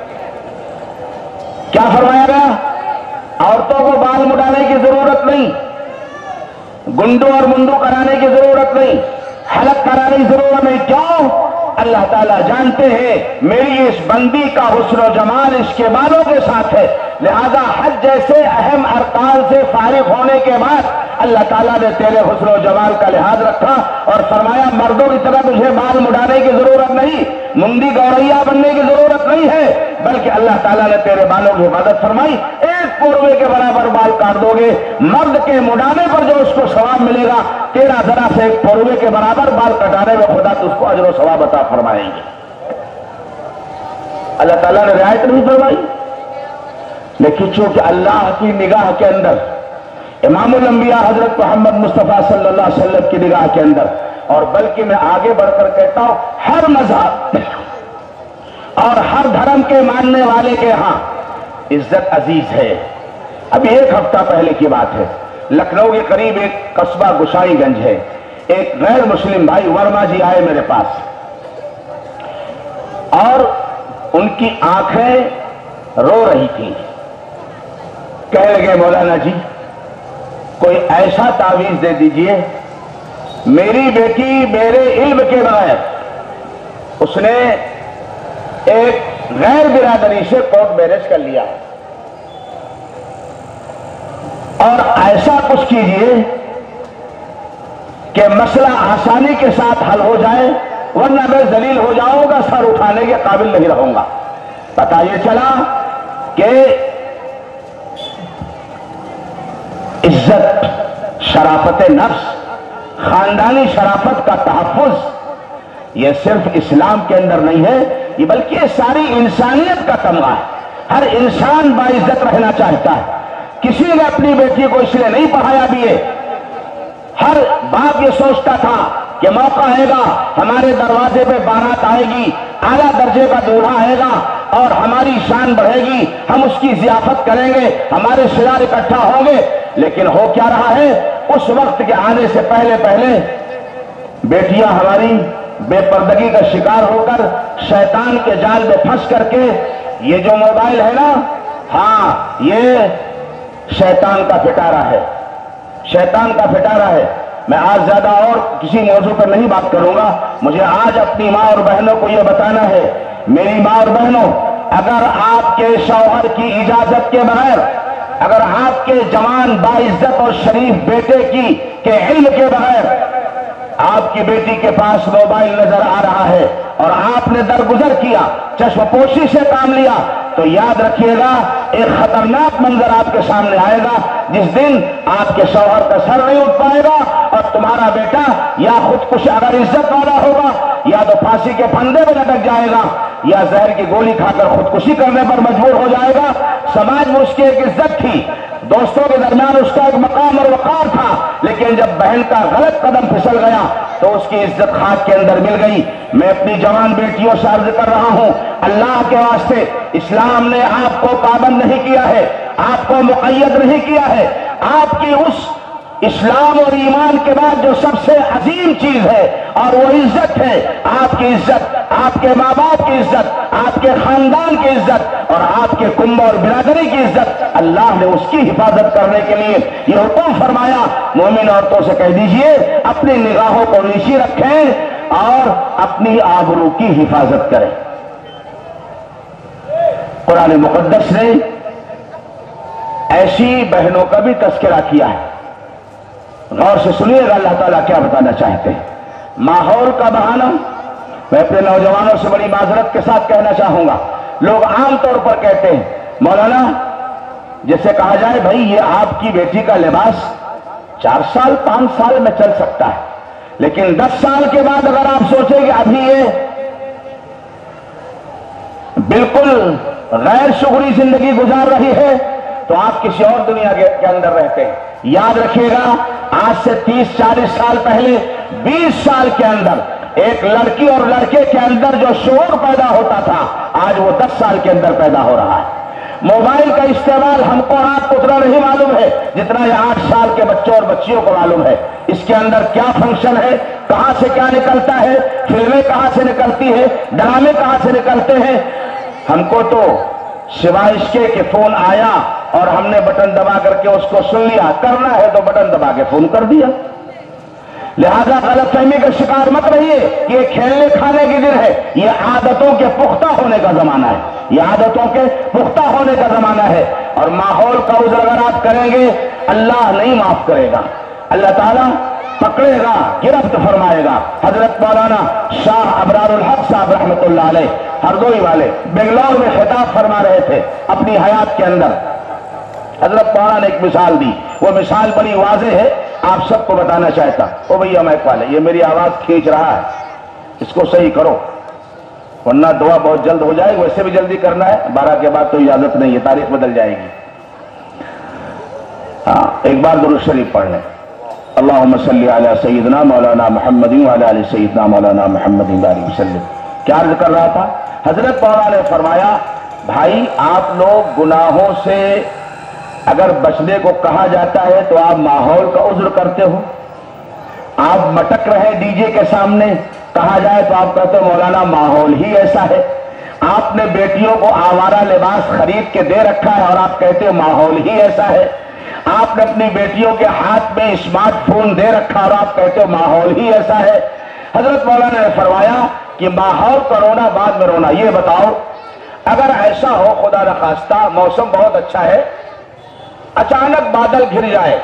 کیا فرمایا گیا؟ عورتوں کو بال مڈانے کی ضرورت نہیں، گنڈو اور منڈو کرانے کی ضرورت نہیں، حلق کرانے کی ضرورت نہیں۔ کیوں؟ اللہ تعالیٰ جانتے ہیں میری اس بندی کا حسن و جمال اس کے بالوں کے ساتھ ہے، لہذا حج جیسے اہم ارکان سے فارغ ہونے کے بعد اللہ تعالیٰ نے تیرے حسن و جمال کا لحاظ رکھا اور فرمایا مردوں کی طرح تجھے بال مڈانے کی ضرورت نہیں، منڈی گوریا بننے کی ضرورت نہیں ہے، بلکہ اللہ تعالیٰ نے تیرے بالوں کی حفاظت فرمائی۔ ایک پوروے کے برابر بال کاٹ دو گے، مرد کے مڈانے پر جو اس کو ثواب ملے گا، تیرا ذرا سے ایک پوروے کے برابر بال کٹانے میں خدا تو اس کو اجر و ثواب عطا فرمائیں گے۔ اللہ تعالیٰ نے رعایت نہیں فرمائی، لیکن چونکہ اللہ کی نگاہ کے اندر، امام الانبیاء حضرت محمد مصطفیٰ صلی اللہ علیہ وسلم کی نگاہ کے اندر، اور بلکہ میں آگے بڑھ کر کہتا ہوں ہر مذہب اور ہر دھرم کے ماننے والے کے ہاں عزت عزیز ہے۔ ابھی 1 ہفتہ پہلے کی بات ہے، لکھنؤ کے قریب ایک قصبہ گشائی گنج ہے، ایک غیر مسلم بھائی ورما جی آئے میرے پاس اور ان کی آنکھیں رو رہی تھیں۔ کہنے لگے مولانا جی کوئی ایسا تعویذ دے دیجئے، میری بیٹی میرے علم کے بغیر اس نے ایک غیر برادری سے کورٹ میرج کر لیا، اور ایسا کچھ کیجئے کہ مسئلہ آسانی کے ساتھ حل ہو جائے، ورنہ میں ذلیل ہو جاؤں گا، سر اٹھانے کے قابل نہیں رہوں گا۔ پتہ یہ چلا کہ عزت، شرافت نفس، خاندانی شرافت کا تحفظ یہ صرف اسلام کے اندر نہیں ہے، یہ بلکہ ساری انسانیت کا تمغہ ہے۔ ہر انسان باعزت رہنا چاہتا ہے، کسی نے اپنی بیٹی کو اس لیے نہیں پڑھایا بھی ہے۔ ہر باپ یہ سوچتا تھا کہ موقع آئے گا، ہمارے دروازے پہ بارات آئے گی، اعلیٰ درجے کا دولہا آئے گا اور ہماری شان بڑھے گی، ہم اس کی ضیافت کریں گے، ہمارے رشتہ دار اکٹھا ہوں گے۔ لیکن ہو کیا رہا ہے؟ اس وقت کے آنے سے پہلے پہلے بیٹیاں ہماری بے پردگی کا شکار ہو کر شیطان کے جال میں پھنس کر کے، یہ جو موبائل ہے نا، ہاں یہ شیطان کا پٹارا ہے، شیطان کا پٹارا ہے۔ میں آج زیادہ اور کسی موضوع پر نہیں بات کروں گا. مجھے آج اپنی ماں اور بہنوں کو یہ بتانا ہے، میری ماں اور بہنوں، اگر آپ کے شوہر کی اجازت کے بغیر، اگر آپ کے جوان باعزت اور شریف بیٹے کے علم کے بغیر آپ کی بیٹی کے پاس موبائل نظر آ رہا ہے اور آپ نے درگزر کیا، چشم پوشی سے کام لیا، تو یاد رکھیے گا ایک خطرناک منظر آپ کے سامنے آئے گا، جس دن آپ کے شوہر کا سر نہیں اٹھ پائے گا اور تمہارا بیٹا یا خودکشی اگر عزت والا ہوگا یا تو پھانسی کے پھندے میں لٹک جائے گا یا زہر کی گولی کھا کر خودکشی کرنے پر مجبور ہو جائے گا. سماج میں اس کی ایک عزت تھی، دوستوں کے درمیان اس کا ایک مقام اور وقار تھا، لیکن جب بہن کا غلط قدم پھسل گیا تو اس کی عزت خاک کے اندر مل گئی. میں اپنی جوان بیٹیوں سے عرض کر رہا ہوں، اللہ کے واسطے اسلام نے آپ کو پابند نہیں کیا ہے، آپ کو مقید نہیں کیا ہے. آپ کی اس اسلام اور ایمان کے بعد جو سب سے عظیم چیز ہے اور وہ عزت ہے، آپ کی عزت، آپ کے ماں باپ کی عزت، آپ کے خاندان کی عزت اور آپ کے کنبہ اور برادری کی عزت، اللہ نے اس کی حفاظت کرنے کے لیے یہ حکم فرمایا. مومن عورتوں سے کہہ دیجئے اپنی نگاہوں کو نیچی رکھیں اور اپنی آبرو کی حفاظت کریں. قرآن مقدس نے ایسی بہنوں کا بھی تذکرہ کیا ہے. غور سے سنیے گا اللہ تعالیٰ کیا بتانا چاہتے ہیں. ماحول کا بہانہ، میں اپنے نوجوانوں سے بڑی معذرت کے ساتھ کہنا چاہوں گا، لوگ عام طور پر کہتے ہیں مولانا جیسے کہا جائے بھائی یہ آپ کی بیٹی کا لباس 4 سال 5 سال میں چل سکتا ہے، لیکن 10 سال کے بعد اگر آپ سوچیں کہ ابھی یہ بالکل غیر شعوری زندگی گزار رہی ہے تو آپ کسی اور دنیا کے اندر رہتے ہیں. یاد رکھیے گا آج سے 30-40 سال پہلے 20 سال کے اندر ایک لڑکی اور لڑکے کے اندر جو شعور پیدا ہوتا تھا آج وہ 10 سال کے اندر پیدا ہو رہا ہے. موبائل کا استعمال ہم کو آپ کو اتنا نہیں معلوم ہے جتنا یہ 8 سال کے بچوں اور بچیوں کو معلوم ہے. اس کے اندر کیا فنکشن ہے، کہاں سے کیا نکلتا ہے، فلمیں کہاں سے نکلتی ہے، ڈرامے کہاں سے نکلتے ہیں. ہم کو تو سوائے اس کے کہ فون آیا اور ہم نے بٹن دبا کر کے اس کو سن لیا، کرنا ہے تو بٹن دبا کے فون کر دیا. لہذا غلط فہمی کا شکار مت رہیے کہ یہ کھیلنے کھانے کی دن ہے. یہ عادتوں کے پختہ ہونے کا زمانہ ہے، یہ عادتوں کے پختہ ہونے کا زمانہ ہے. اور ماحول کا عذر اگر آپ کریں گے اللہ نہیں معاف کرے گا، اللہ تعالیٰ پکڑے گا، گرفت فرمائے گا. حضرت مولانا شاہ ابرار الحق صاحب رحمت اللہ علیہ ہردوئی والے بنگلور میں خطاب فرما رہے تھے اپنی حیات کے اندر. حضرت مولانا نے ایک مثال دی، وہ مثال بڑی واضح ہے، آپ سب کو بتانا چاہتا. او بھیا مائک والے، یہ میری آواز کھینچ رہا ہے، اس کو صحیح کرو ورنہ دعا بہت جلد ہو جائے. ویسے بھی جلدی کرنا ہے، 12 کے بعد تو اجازت نہیں ہے، تاریخ بدل جائے گی. ہاں ایک بار درود شریف پڑھ لیں. اللہم صلی علی سیدنا مولانا محمد وعلی آل سیدنا مولانا محمد بارک وسلم. کیا عرض کر رہا تھا؟ حضرت مولانا نے فرمایا بھائی آپ لوگ گناہوں سے اگر بچنے کو کہا جاتا ہے تو آپ ماحول کا عذر کرتے ہو. آپ مٹک رہے ڈی جے کے سامنے، کہا جائے تو آپ کہتے ہو مولانا ماحول ہی ایسا ہے. آپ نے بیٹیوں کو آوارہ لباس خرید کے دے رکھا ہے اور آپ کہتے ہو ماحول ہی ایسا ہے. آپ نے اپنی بیٹیوں کے ہاتھ میں اسمارٹ فون دے رکھا اور آپ کہتے ہو ماحول ہی ایسا ہے. حضرت مولانا نے فرمایا کہ ماحول کا رونا بعد میں رونا. یہ بتاؤ اگر ایسا ہو خدا نخواستہ موسم بہت اچھا ہے، اچانک بادل گھر جائے،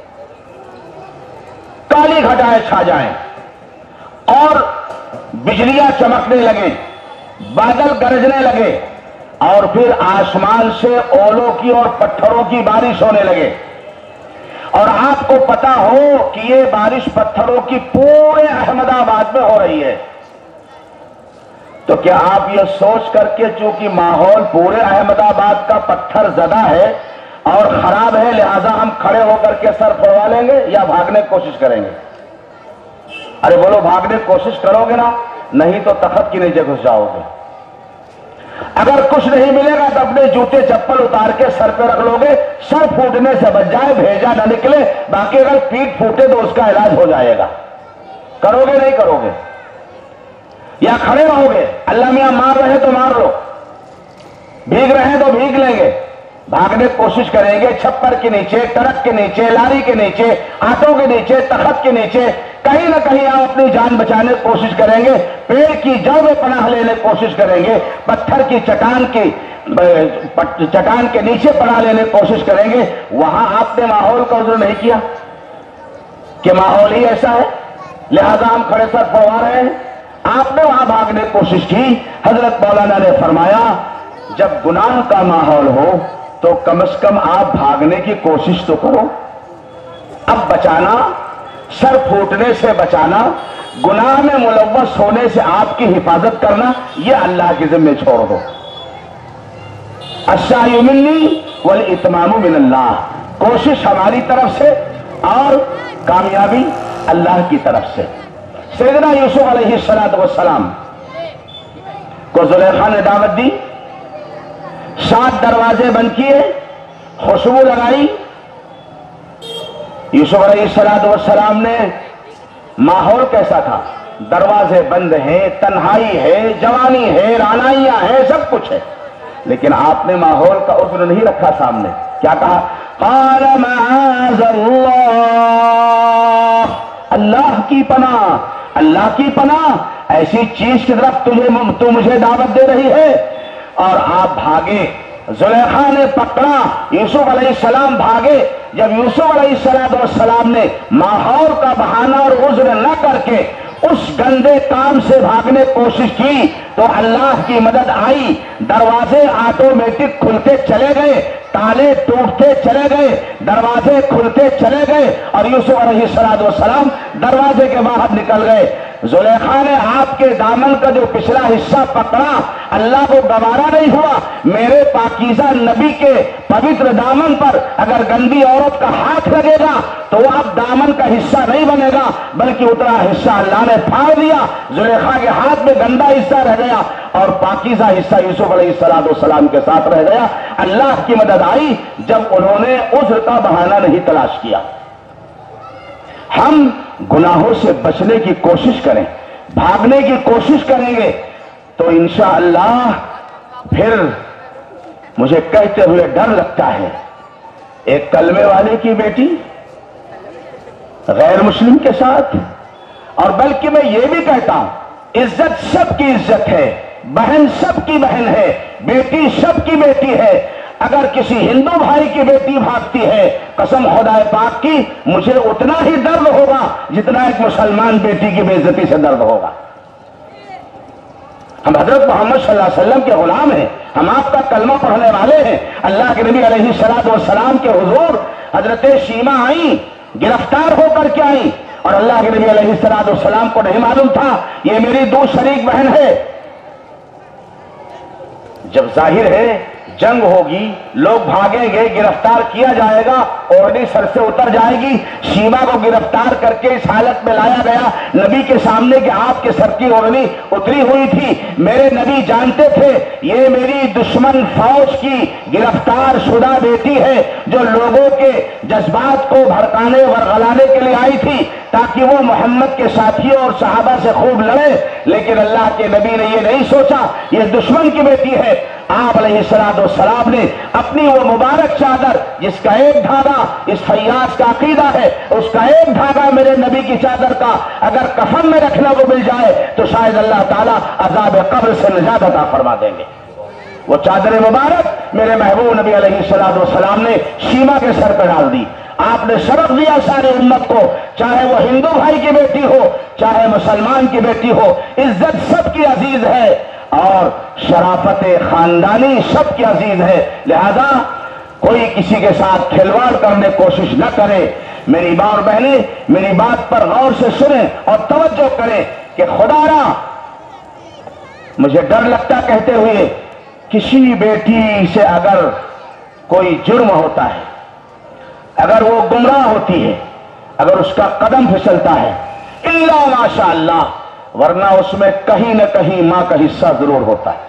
کالی گھٹائیں چھا جائیں اور بجلیاں چمکنے لگے، بادل گرجنے لگے اور پھر آسمان سے اولوں کی اور پتھروں کی بارش ہونے لگے اور آپ کو پتا ہو کہ یہ بارش پتھروں کی پورے احمد آباد میں ہو رہی ہے، تو کیا آپ یہ سوچ کر کے چونکہ ماحول پورے احمد آباد کا پتھر زدہ ہے اور خراب ہے لہذا ہم کھڑے ہو کر کے سر پھڑوا لیں گے یا بھاگنے کی کوشش کریں گے؟ ارے بولو بھاگنے کی کوشش کرو گے نا، نہیں تو تخت کی نیچے گھس جاؤ گے. اگر کچھ نہیں ملے گا تو اپنے جوتے چپل اتار کے سر پہ رکھ لو گے، سر پھوٹنے سے بچ جائے، بھیجا نہ نکلے. باقی اگر پیٹ پھوٹے تو اس کا علاج ہو جائے گا. کرو گے نہیں کرو گے؟ یا کھڑے رہو گے؟ اللہ میاں مار رہے تو مار لو، بھیگ رہے تو بھیگ لیں گے. بھاگنے کی کوشش کریں گے چھپر کے نیچے، ٹرک کے نیچے، لاری کے نیچے، آٹو کے نیچے، تخت کے نیچے، کہیں نہ کہیں آپ اپنی جان بچانے کی کوشش کریں گے، پیڑ کی جڑ میں پناہ لینے کی کوشش کریں گے، پتھر کی چٹان کے نیچے پناہ لینے کی کوشش کریں گے۔ وہاں آپ نے ماحول کا عذر نہیں کیا کہ ماحول ہی ایسا ہے لہذا ہم کھڑے سر پڑوا رہے ہیں، آپ نے وہاں بھاگنے کی کوشش کی۔ حضرت مولانا نے فرمایا جب گناہ کا ماحول ہو تو کم از کم آپ بھاگنے کی کوشش تو کرو۔ اب بچانا، سر پھوٹنے سے بچانا، گناہ میں ملوث ہونے سے آپ کی حفاظت کرنا، یہ اللہ کے ذمہ چھوڑ دو۔ السعی منی والاتمام من اللہ، کوشش ہماری طرف سے اور کامیابی اللہ کی طرف سے۔ سیدنا یوسف علیہ السلام کو زلیخا نے دعوت دی، 7 دروازے بند کیے، خوشبو لگائی۔ یوسف علیہ السلام نے، ماحول کیسا تھا؟ دروازے بند ہیں، تنہائی ہے، جوانی ہے، رعنائیاں ہیں، سب کچھ ہے، لیکن آپ نے ماحول کا عذر نہیں رکھا سامنے۔ کیا کہا؟ قال معاذ اللہ، اللہ کی پناہ، اللہ کی پناہ، ایسی چیز کی طرف تو مجھے دعوت دے رہی ہے۔ اور آپ بھاگے، زلیخا نے پکڑا، یوسف علیہ السلام بھاگے۔ جب یوسف علیہ السلام نے ماحول کا بہانہ اور عذر نہ کر کے اس گندے کام سے بھاگنے کی کوشش کی تو اللہ کی مدد آئی، دروازے آٹومیٹک کھلتے چلے گئے، تالے ٹوٹتے چلے گئے، دروازے کھلتے چلے گئے اور یوسف علیہ السلام دروازے کے باہر نکل گئے۔ زلیخا نے آپ کے دامن کا جو پچھلا حصہ پکڑا، اللہ کو گوارا نہیں ہوا میرے پاکیزہ نبی کے پوتر دامن پر اگر گندی عورت کا ہاتھ لگے گا تو وہ اب دامن کا حصہ نہیں بنے گا، بلکہ اتنا حصہ اللہ نے پھاڑ دیا۔ زلیخا کے ہاتھ میں گندا حصہ رہ گیا اور پاکیزہ حصہ یوسف علیہ السلام کے ساتھ رہ گیا۔ اللہ کی مدد آئی جب انہوں نے عذر کا بہانہ نہیں تلاش کیا۔ ہم گناہوں سے بچنے کی کوشش کریں، بھاگنے کی کوشش کریں گے تو انشاءاللہ پھر مجھے کہتے ہوئے ڈر لگتا ہے، ایک کلمے والے کی بیٹی غیر مسلم کے ساتھ، اور بلکہ میں یہ بھی کہتا ہوں عزت سب کی عزت ہے، بہن سب کی بہن ہے، بیٹی سب کی بیٹی ہے۔ اگر کسی ہندو بھائی کی بیٹی بھاگتی ہے، قسم خدا پاک کی مجھے اتنا ہی درد ہوگا جتنا ایک مسلمان بیٹی کی بے عزتی سے درد ہوگا۔ ہم حضرت محمد صلی اللہ علیہ وسلم کے غلام ہیں، ہم آپ کا کلمہ پڑھنے والے ہیں۔ اللہ کے نبی علیہ السلام کے حضور حضرت شیمہ آئیں، گرفتار ہو کر کے آئیں، اور اللہ کے نبی علیہ السلام کو نہیں معلوم تھا یہ میری 2 شریک بہن ہے۔ جب ظاہر ہے جنگ ہوگی، لوگ بھاگیں گے، گرفتار کیا جائے گا، اوڑھنی سر سے اتر جائے گی۔ شیما کو گرفتار کر کے اس حالت میں لایا گیا نبی کے سامنے کہ آپ کے سر کی اوڑھنی اتری ہوئی تھی۔ میرے نبی جانتے تھے یہ میری دشمن فوج کی گرفتار شدہ بیٹی ہے جو لوگوں کے جذبات کو بھڑکانے ورغلانے کے لیے آئی تھی تاکہ وہ محمد کے ساتھیوں اور صحابہ سے خوب لڑے، لیکن اللہ کے نبی نے یہ نہیں سوچا یہ دشمن کی بیٹی ہے۔ آپ علیہ السلام نے اپنی وہ مبارک چادر جس کا ایک دھاگا اس فیاض کا عقیدہ ہے، اس کا ایک دھاگا میرے نبی کی چادر کا اگر کفن میں رکھنا کو مل جائے تو شاید اللہ تعالیٰ عذاب قبر سے نجات عطا فرما دیں گے۔ وہ چادر مبارک میرے محبوب نبی علیہ السلام نے شیما کے سر پہ ڈال دی۔ آپ نے سبق دیا سارے امت کو، چاہے وہ ہندو بھائی کی بیٹی ہو چاہے مسلمان کی بیٹی ہو، عزت سب کی عزیز ہے اور شرافت خاندانی سب کی عزیز ہے، لہذا کوئی کسی کے ساتھ کھلواڑ کرنے کی کوشش نہ کرے۔ میری ماں اور بہنیں میری بات پر غور سے سنیں اور توجہ کریں کہ خدا را مجھے ڈر لگتا کہتے ہوئے کسی بیٹی سے اگر کوئی جرم ہوتا ہے، اگر وہ گمراہ ہوتی ہے، اگر اس کا قدم پھسلتا ہے، الا ماشاء اللہ، ورنہ اس میں کہیں نہ کہیں ماں کا حصہ ضرور ہوتا ہے۔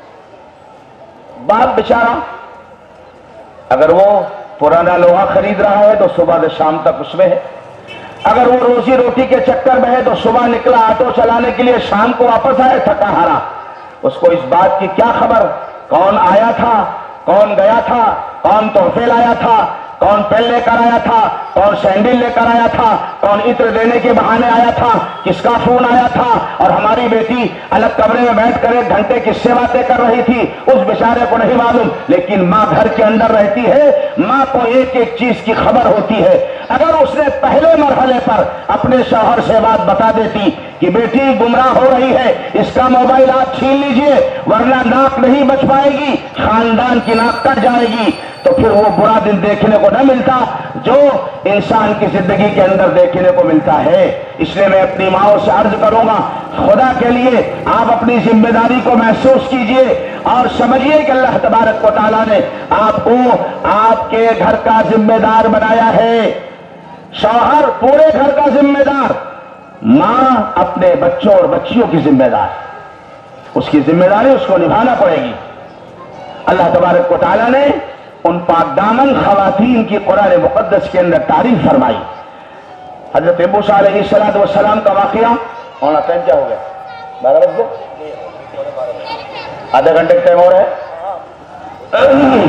باپ بیچارہ اگر وہ پرانا لوہا خرید رہا ہے تو صبح سے شام تک اس میں ہے، اگر وہ روزی روٹی کے چکر میں ہے تو صبح نکلا آٹو چلانے کے لیے شام کو واپس آئے تھکا ہارا، اس کو اس بات کی کیا خبر کون آیا تھا کون گیا تھا، کون تحفے لایا تھا، کون پین لے کر آیا تھا، کون سینڈل لے کر آیا تھا، کون عطر دینے کے بہانے آیا تھا، کس کا فون آیا تھا، اور ہماری بیٹی الگ کمرے میں بیٹھ کر 1 گھنٹے کس سے باتیں کر رہی تھی اس بیچارے کو نہیں معلوم، لیکن ماں گھر کے اندر رہتی ہے، ماں کو ایک ایک چیز کی خبر ہوتی ہے۔ اگر اس نے پہلے مرحلے پر اپنے شوہر سے بات بتا دیتی کہ بیٹی گمراہ ہو رہی ہے، اس کا موبائل آپ چھین لیجئے ورنہ ناک نہیں بچ پائے گی، خاندان کی ناک کٹ جائے گی، تو پھر وہ برا دن دیکھنے کو نہ ملتا جو انسان کی زندگی کے اندر دیکھنے کو ملتا ہے۔ اس لیے میں اپنی ماؤں سے عرض کروں گا، خدا کے لیے آپ اپنی ذمہ داری کو محسوس کیجئے اور سمجھیے کہ اللہ تبارک و تعالیٰ نے آپ کو آپ کے گھر کا ذمہ دار بنایا ہے۔ شوہر پورے گھر کا ذمہ دار، ماں اپنے بچوں اور بچیوں کی ذمہ دار، اس کی ذمہ داری اس کو نبھانا پڑے گی۔ اللہ تبارک و تعالیٰ نے ان پاک دامن خواتین کی قرآن مقدس کے اندر تعریف فرمائی۔ حضرت موسیٰ علیہ السلام کا واقعہ، ہونا ٹائم کیا ہو گیا؟ 12 بج گئے، آدھے گھنٹے کا ٹائم ہو رہا ہے۔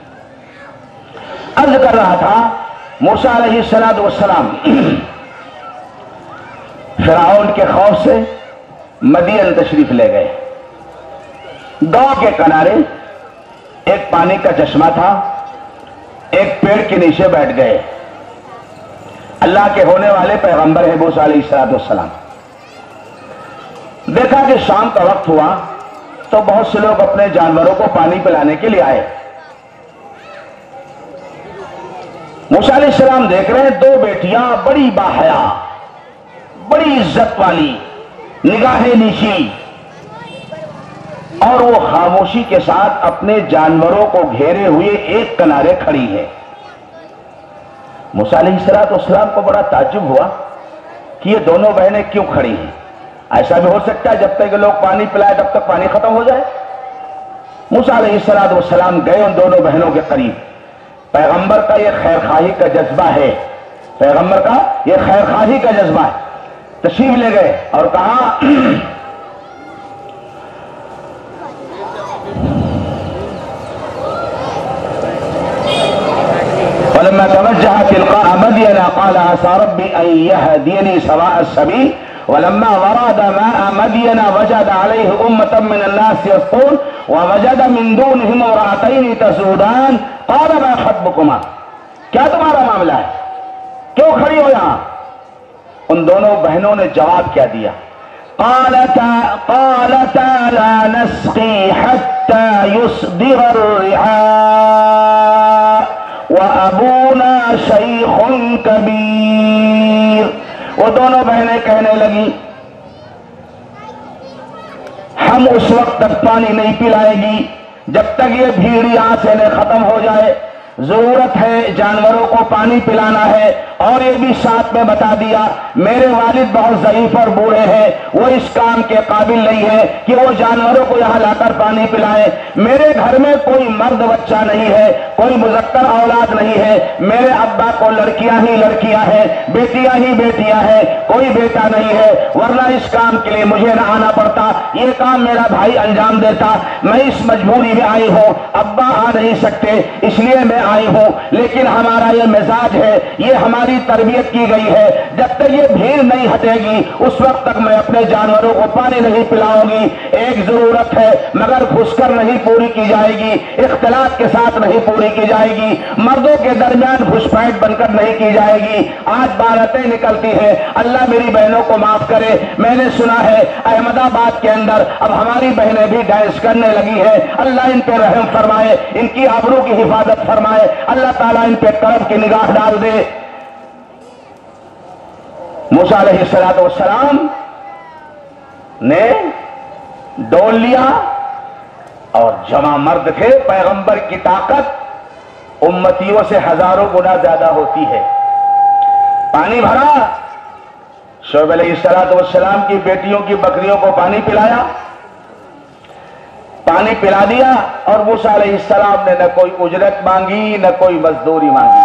عرض کر رہا تھا موسیٰ علیہ السلام فرعون کے خوف سے مدین تشریف لے گئے۔ گاؤں کے کنارے ایک پانی کا چشمہ تھا، ایک پیڑ کے نیچے بیٹھ گئے۔ اللہ کے ہونے والے پیغمبر ہے موسیٰ علیہ السلام۔ دیکھا کہ شام کا وقت ہوا تو بہت سے لوگ اپنے جانوروں کو پانی پلانے کے لیے آئے۔ موسیٰ علیہ السلام دیکھ رہے ہیں 2 بیٹیاں بڑی باحیا، بڑی عزت والی، نگاہیں نیچی، اور وہ خاموشی کے ساتھ اپنے جانوروں کو گھیرے ہوئے ایک کنارے کھڑی ہے۔ موسیٰ علیہ السلام کو بڑا تعجب ہوا کہ یہ دونوں بہنیں کیوں کھڑی ہیں؟ ایسا بھی ہو سکتا ہے جب تک لوگ پانی پلائے تب تک پانی ختم ہو جائے۔ موسیٰ علیہ السلام گئے ان دونوں بہنوں کے قریب۔ پیغمبر کا یہ خیر خواہی کا جذبہ ہے، پیغمبر کا یہ خیر خواہی کا جذبہ ہے۔ تشریف لے گئے اور کہا فلما توجه تلقاء مدين قال عسى ربي أن يهديني سواء السبيل ولما ورد ماء مدين وجد عليه أمة من الناس يسقون ووجد من دونهم امرأتين تذودان قال ما خطبكما، کیا تمہارا معاملہ ہے، کیوں کھڑی ہو یہاں؟ ان دونوں بہنوں نے جواب کیا دیا، قالتا لا نسقي حتى يصدر الرعاء وَأَبُونَا شَيْخٌ كَبِيرٌ۔ وہ دونوں بہنیں کہنے لگی ہم اس وقت تک پانی نہیں پلائے گی جب تک یہ بھیڑ یہاں سے نہ ختم ہو جائے۔ ضرورت ہے جانوروں کو پانی پلانا ہے، اور یہ بھی ساتھ میں بتا دیا میرے والد بہت ضعیف اور بوڑھے ہیں، وہ اس کام کے قابل نہیں ہے کہ وہ جانوروں کو یہاں لا کر پانی پلائیں۔ میرے گھر میں کوئی مرد بچہ نہیں ہے، کوئی مذکر اولاد نہیں ہے، میرے ابا کو لڑکیاں ہی لڑکیاں ہیں، بیٹیاں ہی بیٹیاں ہیں، کوئی بیٹا نہیں ہے، ورنہ اس کام کے لیے مجھے نہ آنا پڑتا، یہ کام میرا بھائی انجام دیتا۔ میں اس مجبوری میں آئی ہوں، ابا آ نہیں سکتے اس لیے میں آئی ہوں، لیکن ہمارا یہ مزاج ہے، یہ ہماری تربیت کی گئی ہے، جب تک یہ بھیڑ نہیں ہٹے گی اس وقت تک میں اپنے جانوروں کو پانی نہیں پلاؤں گی۔ ایک ضرورت ہے مگر گھس کر نہیں پوری کی جائے گی، اختلاط کے ساتھ نہیں پوری کی جائے گی، مردوں کے درمیان گھسپیٹ بن کر نہیں کی جائے گی۔ آج باتیں نکلتی ہیں، اللہ میری بہنوں کو معاف کرے، میں نے سنا ہے احمد آباد کے اندر اب ہماری بہنیں بھی ڈانس کرنے لگی ہیں، اللہ ان پہ رحم فرمائے، ان کی آبرو کی حفاظت فرمائے، اللہ تعالیٰ ان پہ کرم کی نگاہ ڈال دے۔ موسیٰ علیہ السلام نے ڈول لیا، اور جمع مرد تھے، پیغمبر کی طاقت امتیوں سے ہزاروں گنا زیادہ ہوتی ہے۔ پانی بھرا، شعیب علیہ السلام کی بیٹیوں کی بکریوں کو پانی پلایا، پانی پلا دیا، اور موسیٰ علیہ السلام نے نہ کوئی اجرت مانگی نہ کوئی مزدوری مانگی۔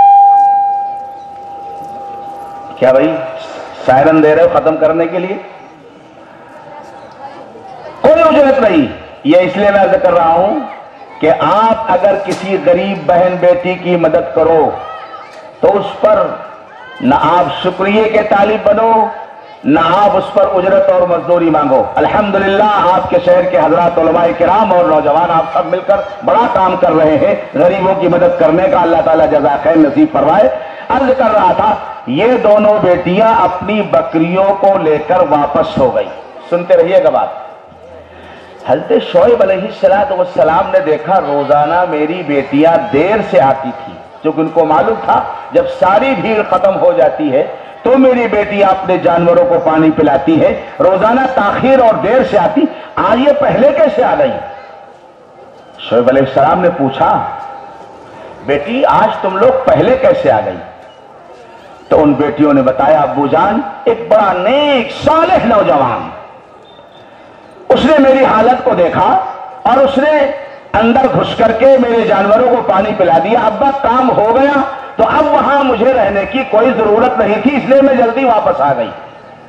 کیا بھائی سائرن دے رہے ہو ختم کرنے کے لیے؟ کوئی اجرت نہیں۔ یہ اس لیے میں عرض کر رہا ہوں کہ آپ اگر کسی غریب بہن بیٹی کی مدد کرو تو اس پر نہ آپ شکریہ کے طالب بنو، نہ آپ اس پر اجرت اور مزدوری مانگو۔ الحمدللہ آپ کے شہر کے حضرات علماء کرام اور نوجوان آپ سب مل کر بڑا کام کر رہے ہیں غریبوں کی مدد کرنے کا، اللہ تعالیٰ جزا خیر نصیب فرمائے۔ عرض کر رہا تھا یہ دونوں بیٹیاں اپنی بکریوں کو لے کر واپس ہو گئی۔ سنتے رہیے گا بات۔ حضرت شعیب علیہ السلام نے دیکھا روزانہ میری بیٹیاں دیر سے آتی تھی، چونکہ ان کو معلوم تھا جب ساری بھیڑ ختم ہو جاتی ہے تو میری بیٹیاں اپنے جانوروں کو پانی پلاتی ہے، روزانہ تاخیر اور دیر سے آتی، آج یہ پہلے کیسے آ گئی؟ شعیب علیہ السلام نے پوچھا بیٹی آج تم لوگ پہلے کیسے آ گئی؟ تو ان بیٹیوں نے بتایا ابو جان ایک بڑا نیک صالح نوجوان، اس نے میری حالت کو دیکھا اور اس نے اندر گھس کر کے میرے جانوروں کو پانی پلا دیا، ابا کام ہو گیا تو اب وہاں مجھے رہنے کی کوئی ضرورت نہیں تھی، اس لیے میں جلدی واپس آ گئی۔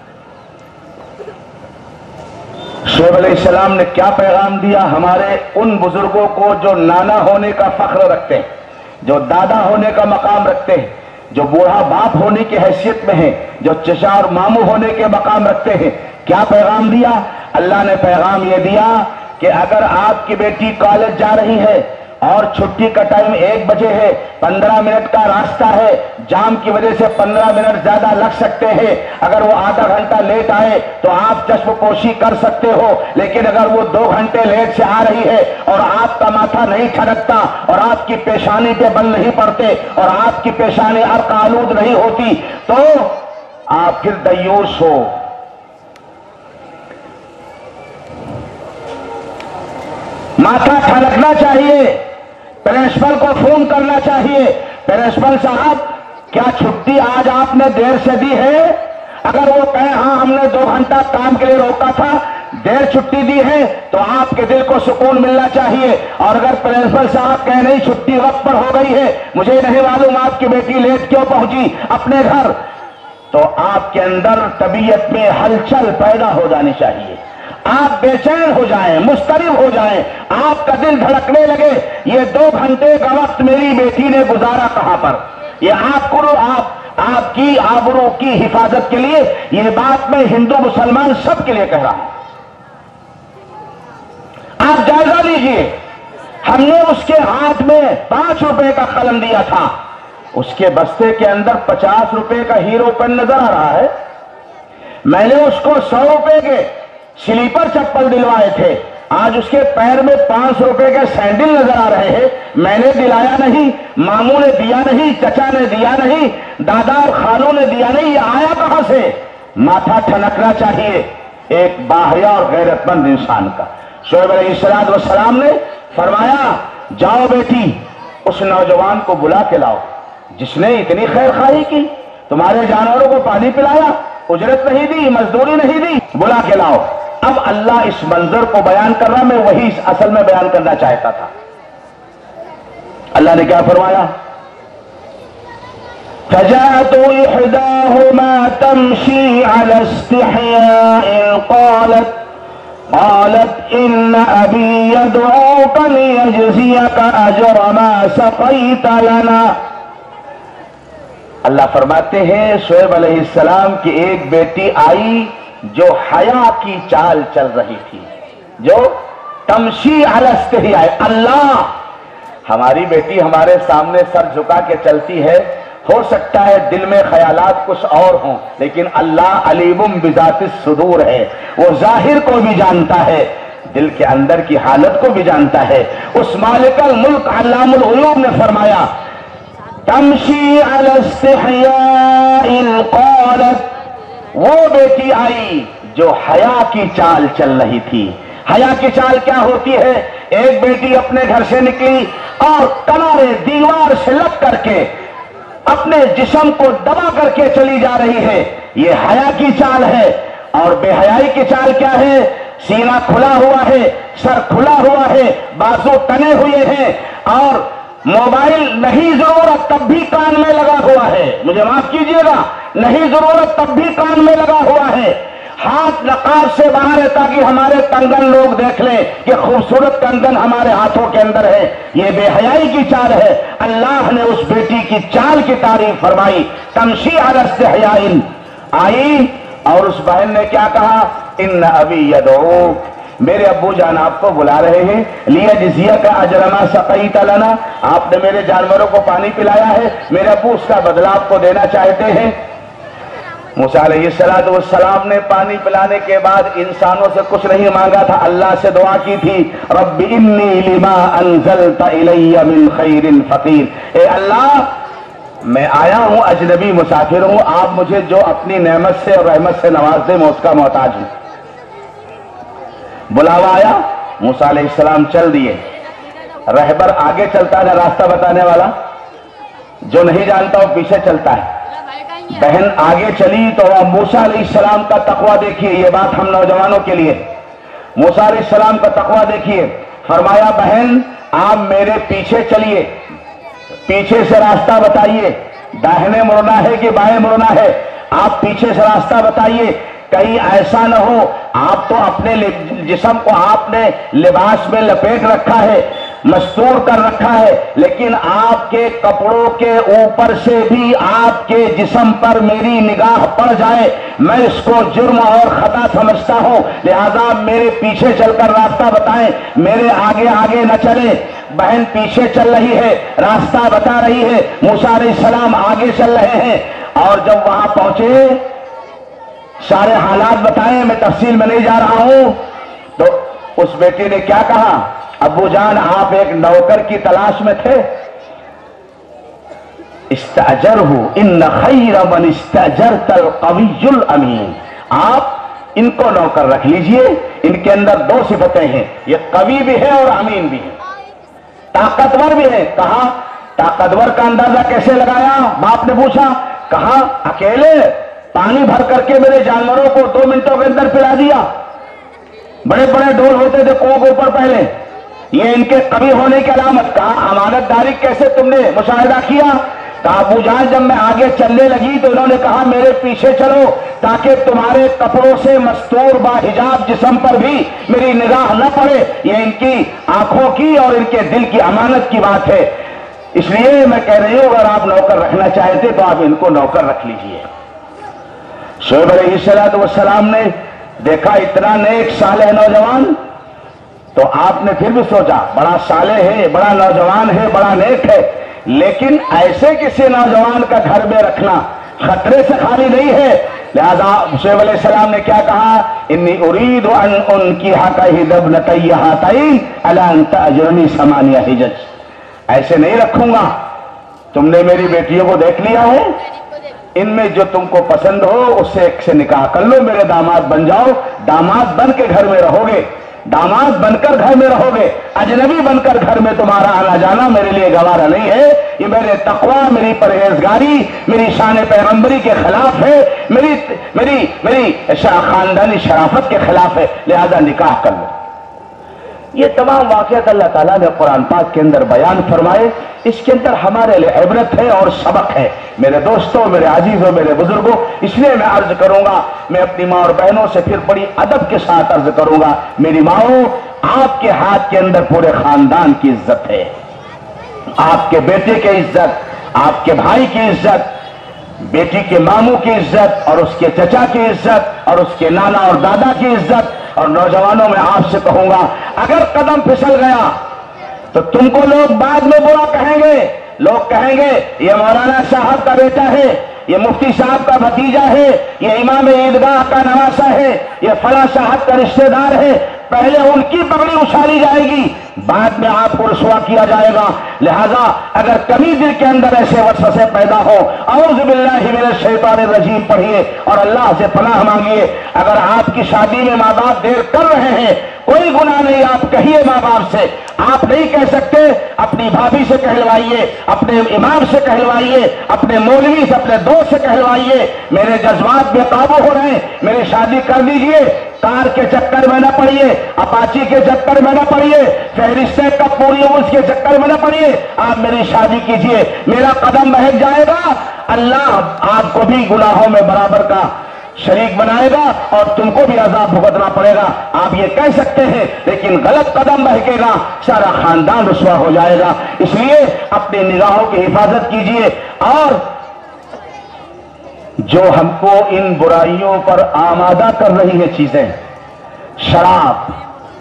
شعیب علیہ السلام نے کیا پیغام دیا ہمارے ان بزرگوں کو جو نانا ہونے کا فخر رکھتے ہیں، جو دادا ہونے کا مقام رکھتے ہیں، جو بوڑھا باپ ہونے کی حیثیت میں ہیں، جو چچا اور ماموں ہونے کے مقام رکھتے ہیں۔ کیا پیغام دیا؟ اللہ نے پیغام یہ دیا کہ اگر آپ کی بیٹی کالج جا رہی ہے اور چھٹی کا ٹائم 1 بجے ہے، 15 منٹ کا راستہ ہے، جام کی وجہ سے 15 منٹ زیادہ لگ سکتے ہیں، اگر وہ آدھا گھنٹہ لیٹ آئے تو آپ چشم پوشی کر سکتے ہو، لیکن اگر وہ 2 گھنٹے لیٹ سے آ رہی ہے اور آپ کا ماتھا نہیں ٹھنکتا اور آپ کی پیشانی پہ بل نہیں پڑتے اور آپ کی پیشانی عرق آلود نہیں ہوتی تو آپ پھر دیوس ہو۔ ماتھا ٹھنکنا چاہیے، پرنسپل کو فون کرنا چاہیے، پرنسپل صاحب کیا چھٹی آج آپ نے دیر سے دی ہے؟ اگر وہ کہیں ہاں ہم نے 2 گھنٹہ کام کے لیے روکا تھا، دیر چھٹی دی ہے تو آپ کے دل کو سکون ملنا چاہیے، اور اگر پرنسپل صاحب کہیں نہیں چھٹی وقت پر ہو گئی ہے، مجھے نہیں معلوم آپ کی بیٹی لیٹ کیوں پہنچی اپنے گھر، تو آپ کے اندر طبیعت میں ہلچل پیدا ہو جانی چاہیے، آپ بے چین ہو جائیں، مضطرب ہو جائیں، آپ کا دل دھڑکنے لگے یہ 2 گھنٹے کا وقت میری بیٹی نے گزارا کہاں پر۔ یہ آپ کی آبرو کی حفاظت کے لیے یہ بات میں ہندو مسلمان سب کے لیے کہہ رہا ہوں۔ آپ جائزہ لیجئے، ہم نے اس کے ہاتھ میں 5 روپے کا قلم دیا تھا، اس کے بستے کے اندر 50 روپے کا ہیرو پین نظر آ رہا ہے، میں نے اس کو 100 روپے کے سلیپر چپل دلوائے تھے، آج اس کے پیر میں 500 روپے کے سینڈل نظر آ رہے ہیں، میں نے دلایا نہیں، ماموں نے دیا نہیں، چچا نے دیا نہیں، دادا اور خالوں نے دیا نہیں، یہ آیا کہاں سے؟ ماتھا ٹھنکنا چاہیے ایک باحیا اور غیرت مند انسان کا۔ شعیب علیہ السلام نے فرمایا جاؤ بیٹی اس نوجوان کو بلا کے لاؤ جس نے اتنی خیر خواہی کی، تمہارے جانوروں کو پانی پلایا، اجرت نہیں دی، مزدوری نہیں دی، بلا کے لاؤ۔ اب اللہ اس منظر کو بیان کر رہا، میں وہی اصل میں بیان کرنا چاہتا تھا۔ اللہ نے کیا فرمایا؟ فَجَاءَتْ إِحْدَاهُمَا تَمْشِي عَلَى اسْتِحْيَاءٍ قالت إِنَّ أَبِي يَدْعُوكَ لِيَجْزِيَكَ أَجْرَ مَا سَقَيْتَ لَنَا۔ اللہ فرماتے ہیں شعیب علیہ السلام کی ایک بیٹی آئی جو حیا کی چال چل رہی تھی، جو تمشی علی استحیاء، اللہ ہماری بیٹی ہمارے سامنے سر جھکا کے چلتی ہے، ہو سکتا ہے دل میں خیالات کچھ اور ہوں، لیکن اللہ علیم بذات الصدور ہے، وہ ظاہر کو بھی جانتا ہے، دل کے اندر کی حالت کو بھی جانتا ہے۔ اس مالک الملک علام الغیوب نے فرمایا تمشی علی استحیاء قالت، وہ بیٹی آئی جو حیا کی چال چل رہی تھی۔ حیا کی چال کیا ہوتی ہے؟ ایک بیٹی اپنے گھر سے نکلی اور کنارے دیوار سے لگ کر کے اپنے جسم کو دبا کر کے چلی جا رہی ہے، یہ حیا کی چال ہے۔ اور بے حیائی کی چال کیا ہے؟ سینہ کھلا ہوا ہے، سر کھلا ہوا ہے، بازو تنے ہوئے ہیں، اور موبائل نہیں ضرورت تب بھی کان میں لگا ہوا ہے، مجھے معاف کیجئے گا، نہیں ضرورت تب بھی کان میں لگا ہوا ہے، ہاتھ نقاب سے باہر ہے تاکہ ہمارے کنگن لوگ دیکھ لیں کہ خوبصورت کنگن ہمارے ہاتھوں کے اندر ہے. یہ بے حیائی کی چال ہے. اللہ نے اس بیٹی کی چال کی تعریف فرمائی. تمشی علی استحیاء، آئی اور اس بہن نے کیا کہا؟ ان ابی یدعوک، میرے ابو جان آپ کو بلا رہے ہیں. لیجزیک اجر ما سقیت لنا، آپ نے میرے جانوروں کو پانی پلایا ہے، میرے ابو اس کا بدلہ آپ کو دینا چاہتے ہیں. موسیٰ علیہ السلام نے پانی پلانے کے بعد انسانوں سے کچھ نہیں مانگا تھا، اللہ سے دعا کی تھی، رب انی لما انزلت الی من خیر فقیر. اے اللہ، میں آیا ہوں، اجنبی مسافر ہوں، آپ مجھے جو اپنی نعمت سے اور رحمت سے نواز دیں، میں اس کا محتاج ہوں. بلاوا آیا، موسیٰ علیہ السلام چل دیے. رہبر آگے چلتا ہے، راستہ بتانے والا جو نہیں جانتا وہ پیچھے چلتا ہے. بہن آگے چلی تو موسیٰ علیہ السلام کا تقویٰ دیکھیے. یہ بات ہم نوجوانوں کے لیے. موسیٰ علیہ السلام کا تقویٰ دیکھیے. فرمایا بہن آپ میرے پیچھے چلیے، پیچھے سے راستہ بتائیے، داہنے مڑنا ہے کہ بائیں مڑنا ہے، آپ پیچھے سے راستہ بتائیے. کہیں ایسا نہ ہو آپ تو اپنے جسم کو آپ نے لباس میں لپیٹ رکھا ہے، مستور کر رکھا ہے، لیکن آپ کے کپڑوں کے اوپر سے بھی آپ کے جسم پر میری نگاہ پڑ جائے، میں اس کو جرم اور خطا سمجھتا ہوں. لہذا میرے پیچھے چل کر راستہ بتائیں، میرے آگے آگے نہ چلیں. بہن پیچھے چل رہی ہے، راستہ بتا رہی ہے، موسیٰ علیہ السلام آگے چل رہے ہیں. اور جب وہاں پہنچے، سارے حالات بتائیں، میں تفصیل میں نہیں جا رہا ہوں. تو اس بیٹی نے کیا کہا؟ ابو جان آپ ایک نوکر کی تلاش میں تھے. استاجرہ ان خیر من استاجرت القوی الامین، آپ ان کو نوکر رکھ لیجئے. ان کے اندر دو صفتیں ہیں، یہ قوی بھی ہے اور امین بھی ہے، طاقتور بھی ہے. کہا طاقتور کا اندازہ کیسے لگایا؟ باپ نے پوچھا. کہا اکیلے پانی بھر کر کے میرے جانوروں کو 2 منٹوں کے اندر پلا دیا. بڑے بڑے ڈول ہوتے تھے کنویں کے اوپر پہلے، یہ ان کے قوی ہونے کی علامت. کہا امانت داری کیسے تم نے مشاہدہ کیا؟ کہا ابو جان جب میں آگے چلنے لگی تو انہوں نے کہا میرے پیچھے چلو تاکہ تمہارے کپڑوں سے مستور با حجاب جسم پر بھی میری نگاہ نہ پڑے. یہ ان کی آنکھوں کی اور ان کے دل کی امانت کی بات ہے. اس لیے میں کہہ رہی ہوں اگر آپ نوکر رکھنا چاہتے تو آپ ان کو نوکر رکھ لیجئے. شعیب علیہ السلام نے دیکھا اتنا نیک صالح نوجوان، تو آپ نے پھر بھی سوچا بڑا صالح ہے، بڑا نوجوان ہے، بڑا نیک ہے، لیکن ایسے کسی نوجوان کا گھر میں رکھنا خطرے سے خالی نہیں ہے. لہذا شعیب علیہ السلام نے کیا کہا؟ انی ارید ان انکحک احدی ابنتی ہاتین علی ان تأجرنی 8 حجج. ایسے نہیں رکھوں گا. تم نے میری بیٹیوں کو دیکھ لیا ہے، ان میں جو تم کو پسند ہو اس سے ایک سے نکاح کر لو، میرے داماد بن جاؤ. داماد بن کے گھر میں رہو گے، داماد بن کر گھر میں رہو گے. اجنبی بن کر گھر میں تمہارا آنا جانا میرے لیے گوارا نہیں ہے. یہ میرے تقوی، میری پرہیزگاری، میری شان پیغمبری کے خلاف ہے، میری خاندانی شرافت کے خلاف ہے. لہذا نکاح کر لو. یہ تمام واقعات اللہ تعالیٰ نے قرآن پاک کے اندر بیان فرمائے. اس کے اندر ہمارے لیے عبرت ہے اور سبق ہے. میرے دوستوں، میرے عزیزوں، میرے بزرگوں، اس لیے میں عرض کروں گا، میں اپنی ماں اور بہنوں سے پھر بڑی ادب کے ساتھ عرض کروں گا، میری ماؤں، آپ کے ہاتھ کے اندر پورے خاندان کی عزت ہے. آپ کے بیٹے کی عزت، آپ کے بھائی کی عزت، بیٹی کے ماموں کی عزت اور اس کے چچا کی عزت اور اس کے نانا اور دادا کی عزت. اور نوجوانوں میں آپ سے کہوں گا، اگر قدم پھسل گیا تو تم کو لوگ بعد میں برا کہیں گے. لوگ کہیں گے یہ مولانا صاحب کا بیٹا ہے، یہ مفتی صاحب کا بھتیجا ہے، یہ امام عیدگاہ کا نواسہ ہے، یہ فلاں صاحب کا رشتہ دار ہے. پہلے ان کی پگڑی اچھالی جائے گی، بعد میں آپ کو رسوا کیا جائے گا. لہذا اگر کبھی دل کے اندر ایسے وسوسے پیدا ہو، اعوذ باللہ من الشیطان الرجیم پڑھیے اور اللہ سے پناہ مانگیے. اگر آپ کی شادی میں ماں باپ دیر کر رہے ہیں، کوئی گناہ نہیں، آپ کہیے ماں باپ سے. آپ نہیں کہہ سکتے، اپنی بھابھی سے کہلوائیے، اپنے امام سے کہلوائیے، اپنے مولوی سے، اپنے دوست سے کہلوائیے، میرے جذبات بے قابو ہو رہے ہیں، میری شادی کر دیجئے. کار کے چکر میں نہ پڑیے، اپاچی کے چکر میں نہ پڑیے، فہرستیں کب پوری ہو اس کے چکر میں نہ پڑیے. آپ میری شادی کیجئے، میرا قدم بہک جائے گا، اللہ آپ کو بھی گناہوں میں برابر کا شریک بنائے گا اور تم کو بھی عذاب بھگتنا پڑے گا. آپ یہ کہہ سکتے ہیں لیکن غلط قدم بہکے گا سارا خاندان رسوا ہو جائے گا. اس لیے اپنی نگاہوں کی حفاظت کیجئے. اور جو ہم کو ان برائیوں پر آمادہ کر رہی ہیں چیزیں، شراب،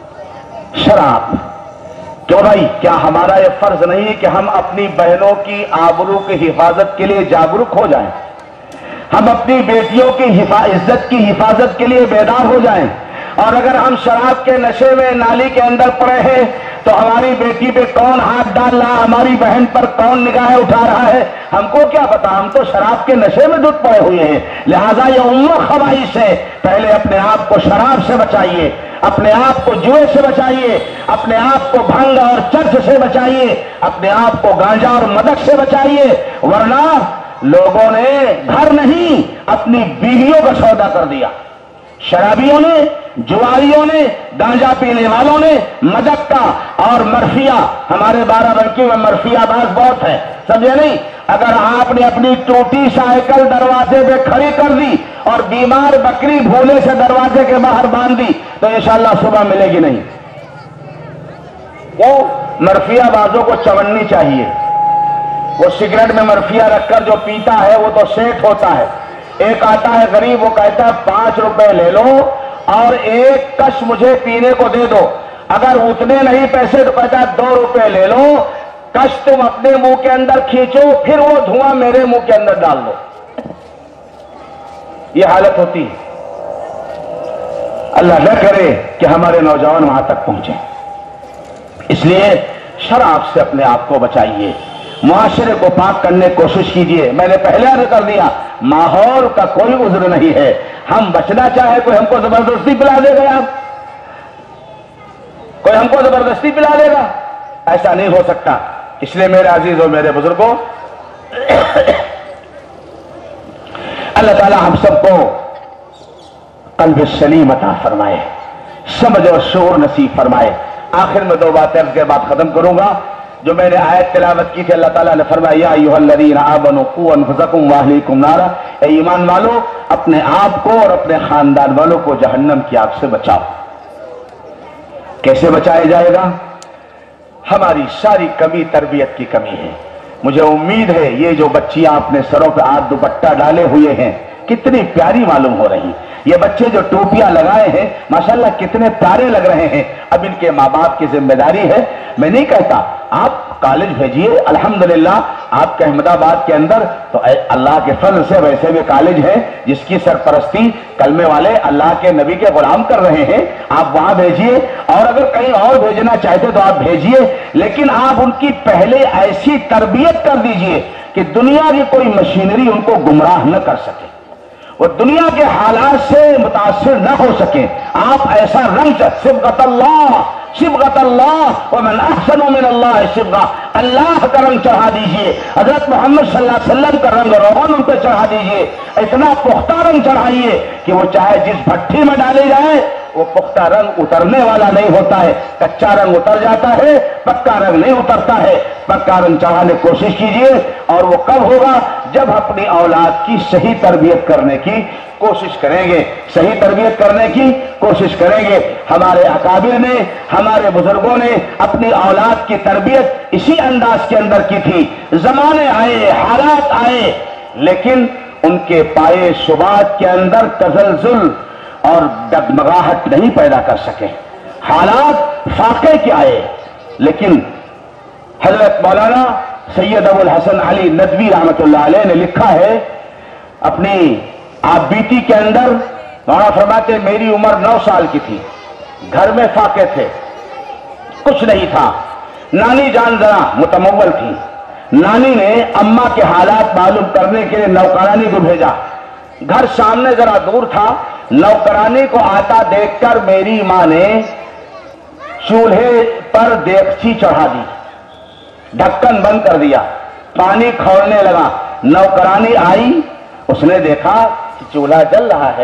کیوں بھائی، کیا ہمارا یہ فرض نہیں ہے کہ ہم اپنی بہنوں کی آبرو کی حفاظت کے لیے جاگرک ہو جائیں؟ ہم اپنی بیٹیوں کی عزت کی حفاظت کے لیے بیدار ہو جائیں. اور اگر ہم شراب کے نشے میں نالی کے اندر پڑے ہیں تو ہماری بیٹی پہ کون ہاتھ ڈال رہا ہے، ہماری بہن پر کون نگاہیں اٹھا رہا ہے، ہم کو کیا پتا. ہم تو شراب کے نشے میں ڈوب پڑے ہوئے ہیں. لہذا یہ ام الخبائث ہے. پہلے اپنے آپ کو شراب سے بچائیے، اپنے آپ کو جوئے سے بچائیے، اپنے آپ کو بھنگ اور چرس سے بچائیے، اپنے آپ کو گانجا اور مدک سے بچائیے. ورنہ لوگوں نے گھر نہیں اپنی بیویوں کا سودا کر دیا. شرابیوں نے، جواریوں نے، گانجا پینے والوں نے مدک کا اور مرفیہ. ہمارے بارہ بنکی میں مرفیہ باز بہت ہے، سمجھے نہیں. اگر آپ نے اپنی ٹوٹی سائیکل دروازے پہ کھڑی کر دی اور بیمار بکری بھولے سے دروازے کے باہر باندھ دی تو انشاءاللہ صبح ملے گی نہیں. وہ مرفیہ بازوں کو چوننی چاہیے. وہ سگریٹ میں مرفیہ رکھ کر جو پیتا ہے وہ تو سیٹ ہوتا ہے. ایک آتا ہے غریب، وہ کہتا ہے 5 روپے لے لو اور ایک کش مجھے پینے کو دے دو. اگر اتنے نہیں پیسے تو کہتا ہے 2 روپے لے لو، کش تم اپنے منہ کے اندر کھینچو، پھر وہ دھواں میرے منہ کے اندر ڈال دو. یہ حالت ہوتی ہے. اللہ نہ کرے کہ ہمارے نوجوان وہاں تک پہنچے. اس لیے شراب سے اپنے آپ کو بچائیے، معاشرے کو پاک کرنے کی کوشش کیجیے. میں نے پہلے عرض کر دیا ماحول کا کوئی عذر نہیں ہے. ہم بچنا چاہے کوئی ہم کو زبردستی پلا دے گا، کوئی ہم کو زبردستی پلا دے گا، ایسا نہیں ہو سکتا. اس لیے میرے عزیزوں، میرے بزرگوں، اللہ تعالی ہم سب کو قلب سلیم عطا فرمائے، سمجھ اور شعور نصیب فرمائے. آخر میں 2 باتیں عرض کے بعد ختم کروں گا. جو میں نے آیت تلاوت کی تھی، اللہ تعالیٰ نے فرمایا یا ایھا الذین آمنوا قوا انفسکم واہلیکم نارا، اے ایمان والو اپنے آپ کو اور اپنے خاندان والوں کو جہنم کی آگ سے بچاؤ. کیسے بچایا جائے گا؟ ہماری ساری کمی تربیت کی کمی ہے. مجھے امید ہے یہ جو بچیاں اپنے سروں پہ آج دوپٹہ ڈالے ہوئے ہیں کتنی پیاری معلوم ہو رہی. یہ بچے جو ٹوپیاں لگائے ہیں ماشاءاللہ کتنے پیارے لگ رہے ہیں. اب ان کے ماں باپ کی ذمہ داری ہے. میں نہیں کہتا آپ کالج بھیجیے، الحمدللہ آپ کے احمد آباد کے اندر تو اللہ کے فضل سے ویسے بھی کالج ہے جس کی سرپرستی کلمے والے اللہ کے نبی کے غلام کر رہے ہیں. آپ وہاں بھیجیے، اور اگر کہیں اور بھیجنا چاہتے تو آپ بھیجیے، لیکن آپ ان کی پہلے ایسی تربیت کر دیجیے کہ دنیا کی کوئی مشینری ان کو گمراہ نہ کر سکے، وہ دنیا کے حالات سے متاثر نہ ہو سکے. آپ ایسا رنگ صبغۃ اللہ ومن احسن من اللہ صبغہ، اللہ کا رنگ چڑھا دیجئے، حضرت محمد صلی اللہ علیہ وسلم کا رنگ روغن ان پہ چڑھا دیجئے. اتنا پختہ رنگ چڑھائیے کہ وہ چاہے جس بھٹی میں ڈالے جائے وہ پختہ رنگ اترنے والا نہیں ہوتا ہے. کچا رنگ اتر جاتا ہے، پکا رنگ نہیں اترتا ہے. پکا رنگ چڑھانے کی کوشش کیجئے. اور وہ کب ہوگا؟ جب اپنی اولاد کی صحیح تربیت کرنے کی کوشش کریں گے، صحیح تربیت کرنے کی کوشش کریں گے. ہمارے اکابر نے، ہمارے بزرگوں نے اپنی اولاد کی تربیت اسی انداز کے اندر کی تھی. زمانے آئے، حالات آئے، لیکن ان کے پائے شبہات کے اندر تزلزل اور ڈگمگاہٹ نہیں پیدا کر سکے. حالات فاقے کے آئے، لیکن حضرت مولانا سید ابو الحسن علی ندوی رحمۃ اللہ علیہ نے لکھا ہے اپنی آپ بیٹی کے اندر. مولانا فرماتے میری عمر 9 سال کی تھی، گھر میں فاقے تھے، کچھ نہیں تھا. نانی جان ذرا متمول تھی. نانی نے اماں کے حالات معلوم کرنے کے لیے نوکرانی کو بھیجا. گھر سامنے ذرا دور تھا. نوکرانی کو آتا دیکھ کر میری ماں نے چولہے پر دیگچی چڑھا دی، ڈھکن بند کر دیا، پانی کھولنے لگا. نوکرانی آئی، اس نے دیکھا کہ چولہا جل رہا ہے،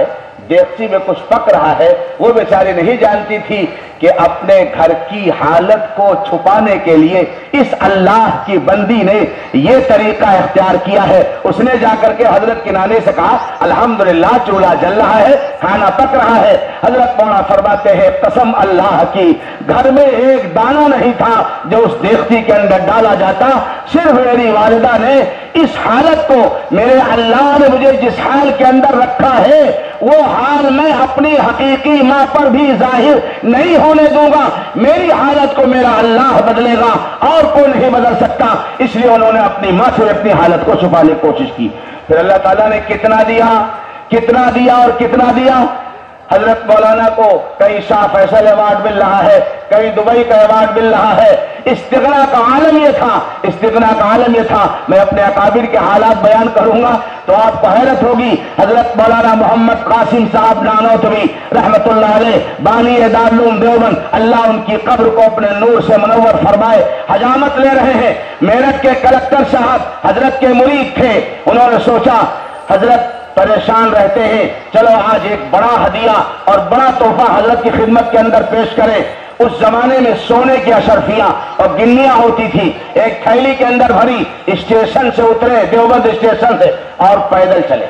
دیگچی میں کچھ پک رہا ہے، وہ بیچاری نہیں جانتی تھی کہ اپنے گھر کی حالت کو چھپانے کے لیے اس اللہ کی بندی نے یہ طریقہ اختیار کیا ہے۔ اس نے جا کر کے حضرت کے نانے سے کہا الحمدللہ چولہا جل رہا ہے، کھانا پک رہا ہے۔ حضرت مولانا فرماتے ہیں قسم اللہ کی گھر میں ایک دانہ نہیں تھا جو اس دیگچی کے اندر ڈالا جاتا، صرف میری والدہ نے اس حالت کو، میرے اللہ نے مجھے جس حال کے اندر رکھا ہے وہ حال میں اپنی حقیقی ماں پر بھی ظاہر نہیں ہونے دوں گا، میری حالت کو میرا اللہ بدلے گا اور کوئی نہیں بدل سکتا، اس لیے انہوں نے اپنی ماں سے اپنی حالت کو چھپانے کی کوشش کی۔ پھر اللہ تعالیٰ نے کتنا دیا اور کتنا دیا۔ حضرت مولانا کو کہیں شاہ فیصل ایوارڈ مل رہا ہے، کہیں دبئی کا ایوارڈ مل رہا ہے۔ استغنا کا عالم یہ تھا، میں اپنے اکابر کے حالات بیان کروں گا تو آپ کو حیرت ہوگی۔ حضرت مولانا محمد قاسم صاحب نانوتوی رحمت اللہ علیہ بانی دارالعلوم دیوبند، اللہ ان کی قبر کو اپنے نور سے منور فرمائے، حجامت لے رہے ہیں۔ میرٹھ کے کلکٹر صاحب حضرت کے مرید تھے، انہوں نے سوچا حضرت پریشان رہتے ہیں، چلو آج ایک بڑا ہدیہ اور بڑا تحفہ حضرت کی خدمت کے اندر پیش کریں۔ اس زمانے میں سونے کی اشرفیاں اور گنیاں ہوتی تھی، ایک تھیلی کے اندر بھری، اسٹیشن سے اترے دیوبند اسٹیشن سے اور پیدل چلے،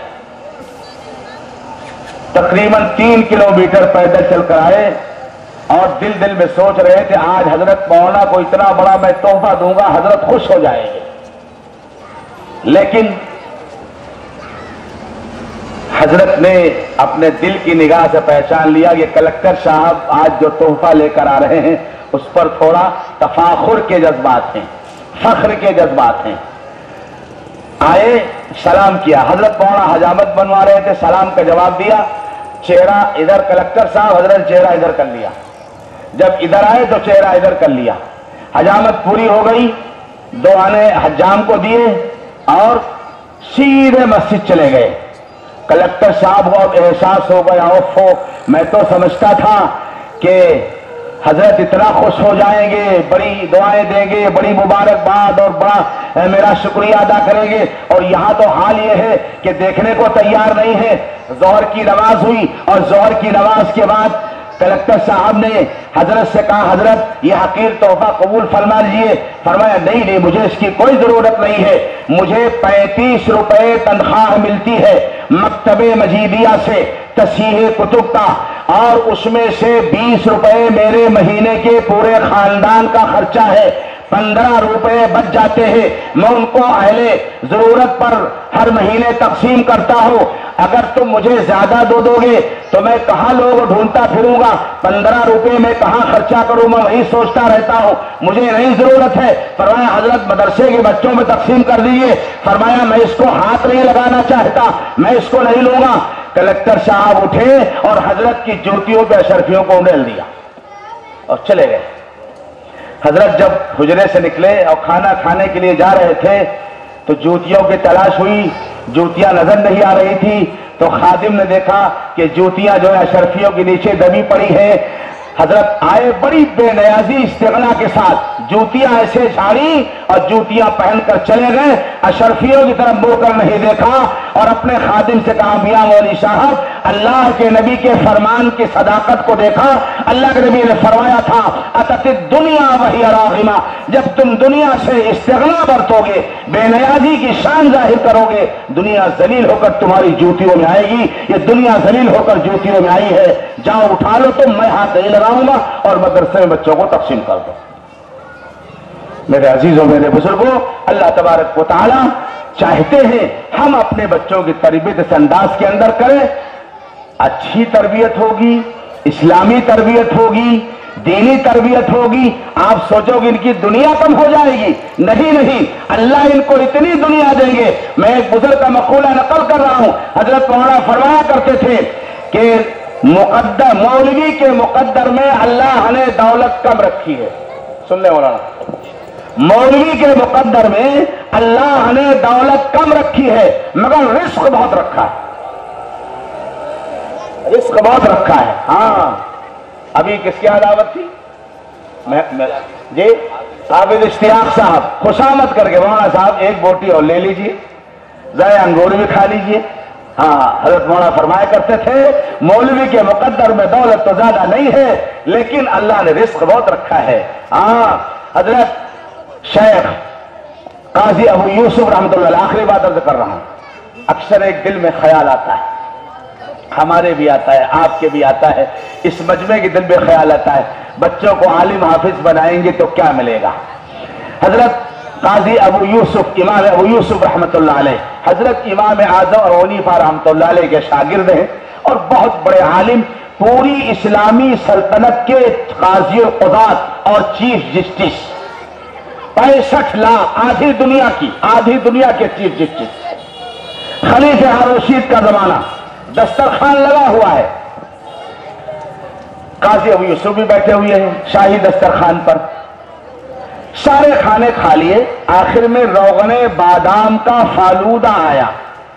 تقریباً 3 کلومیٹر پیدل چل کر آئے اور دل میں سوچ رہے تھے آج حضرت مولانا کو اتنا بڑا میں تحفہ دوں گا، حضرت خوش ہو جائیں گے۔ لیکن حضرت نے اپنے دل کی نگاہ سے پہچان لیا کہ کلکٹر صاحب آج جو تحفہ لے کر آ رہے ہیں اس پر تھوڑا تفاخر کے جذبات ہیں، فخر کے جذبات ہیں۔ آئے، سلام کیا، حضرت مولانا حجامت بنوا رہے تھے، سلام کا جواب دیا، چہرہ ادھر کلکٹر صاحب، حضرت چہرہ ادھر کر لیا، جب ادھر آئے تو چہرہ ادھر کر لیا، حجامت پوری ہو گئی، 2 آنے حجام کو دیے اور سیدھے مسجد چلے گئے۔ کلکٹر صاحب کو اب احساس ہو گیا، اوفو میں تو سمجھتا تھا کہ حضرت اتنا خوش ہو جائیں گے، بڑی دعائیں دیں گے، بڑی مبارکباد اور بڑا میرا شکریہ ادا کریں گے، اور یہاں تو حال یہ ہے کہ دیکھنے کو تیار نہیں ہے۔ ظہر کی نماز ہوئی اور ظہر کی نماز کے بعد کلکٹر صاحب نے حضرت سے کہا حضرت یہ حقیر تحفہ قبول فرما لیجیے۔ فرمایا نہیں مجھے اس کی کوئی ضرورت نہیں ہے، مجھے 35 روپے تنخواہ ملتی ہے مکتب مجیدیہ سے تصحیح کتب کا، اور اس میں سے 20 روپے میرے مہینے کے پورے خاندان کا خرچہ ہے، 15 روپے بچ جاتے ہیں، میں ان کو اہل ضرورت پر ہر مہینے تقسیم کرتا ہوں، اگر تم مجھے زیادہ دو گے تو میں کہاں لوگ ڈھونڈتا پھروں گا، 15 روپے میں کہاں خرچہ کروں، میں وہی سوچتا رہتا ہوں، مجھے نہیں ضرورت ہے۔ فرمایا حضرت مدرسے کے بچوں میں تقسیم کر دیجیے۔ فرمایا میں اس کو ہاتھ نہیں لگانا چاہتا، میں اس کو نہیں لوں گا۔ کلکٹر صاحب اٹھے اور حضرت کی جوتیوں پہ اشرفیوں کو انڈیل دیا اور چلے گئے۔ حضرت جب حجرے سے نکلے اور کھانا کھانے کے لیے جا رہے تھے تو جوتیوں کی تلاش ہوئی، جوتیاں نظر نہیں آ رہی تھی، تو خادم نے دیکھا کہ جوتیاں جو ہے اشرفیوں کے نیچے دبی پڑی ہیں۔ حضرت آئے بڑی بے نیازی استغنا کے ساتھ، جوتیاں ایسے جھاڑی اور جوتیاں پہن کر چلے گئے، اشرفیوں کی طرف مڑ کر نہیں دیکھا، اور اپنے خادم سے کہا میاں مولوی صاحب اللہ کے نبی کے فرمان کی صداقت کو دیکھا، اللہ کے نبی نے فرمایا تھا اتت الدنیا وہی راغمہ، جب تم دنیا سے استغنا برتو گے، بے نیازی کی شان ظاہر کرو گے، دنیا ذلیل ہو کر تمہاری جوتیوں میں آئے گی، یہ دنیا ذلیل ہو کر جوتیوں میں آئی ہے، جاؤ اٹھا لو تم، میں ہاتھ نہیں لگاؤں گا اور مدرسے میں بچوں کو تقسیم کر دو۔ میرے عزیزوں میرے بزرگوں، اللہ تبارک و تعالی چاہتے ہیں ہم اپنے بچوں کی تربیت اس انداز کے اندر کریں، اچھی تربیت ہوگی، اسلامی تربیت ہوگی، دینی تربیت ہوگی۔ آپ سوچو گے ان کی دنیا کم ہو جائے گی، نہیں، اللہ ان کو اتنی دنیا دیں گے۔ میں ایک بزرگ کا مقولہ نقل کر رہا ہوں، حضرت مولانا فرمایا کرتے تھے کہ مولوی کے مقدر میں اللہ نے دولت کم رکھی ہے، سن لیں مولانا، مولوی کے مقدر میں اللہ نے دولت کم رکھی ہے مگر رزق بہت رکھا ہے، رزق بہت رکھا ہے۔ ہاں ابھی کس کی عداوت تھی؟ جی حافظ اشتیاق صاحب خوشامد کر کے مولانا صاحب ایک بوٹی اور لے لیجئے، ذرا انگور بھی کھا لیجئے، ہاں، حضرت مولانا فرمایا کرتے تھے مولوی کے مقدر میں دولت تو زیادہ نہیں ہے لیکن اللہ نے رزق بہت رکھا ہے. ہاں، حضرت شیخ قاضی ابو یوسف رحمۃ اللہ علیہ، آخری بات عرض کر رہا ہوں، اکثر ایک دل میں خیال آتا ہے، ہمارے بھی آتا ہے، آپ کے بھی آتا ہے، اس مجمع کے دل میں خیال آتا ہے بچوں کو عالم حافظ بنائیں گے تو کیا ملے گا. حضرت قاضی ابو یوسف، امام ابو یوسف رحمۃ اللہ علیہ، حضرت امام اعظم اور حنیفہ رحمۃ اللہ علیہ کے شاگرد ہیں اور بہت بڑے عالم، پوری اسلامی سلطنت کے قاضی القضات اور چیف جسٹس، 65 لاکھ، آدھی دنیا کے چیف جسٹس. خلیفہ ہارون رشید کا زمانہ، دسترخوان لگا ہوا ہے، قاضی ابو یوسف بھی بیٹھے ہوئے ہیں شاہی دسترخوان پر، سارے کھانے کھا لیے، آخر میں روغن بادام کا فالودہ آیا.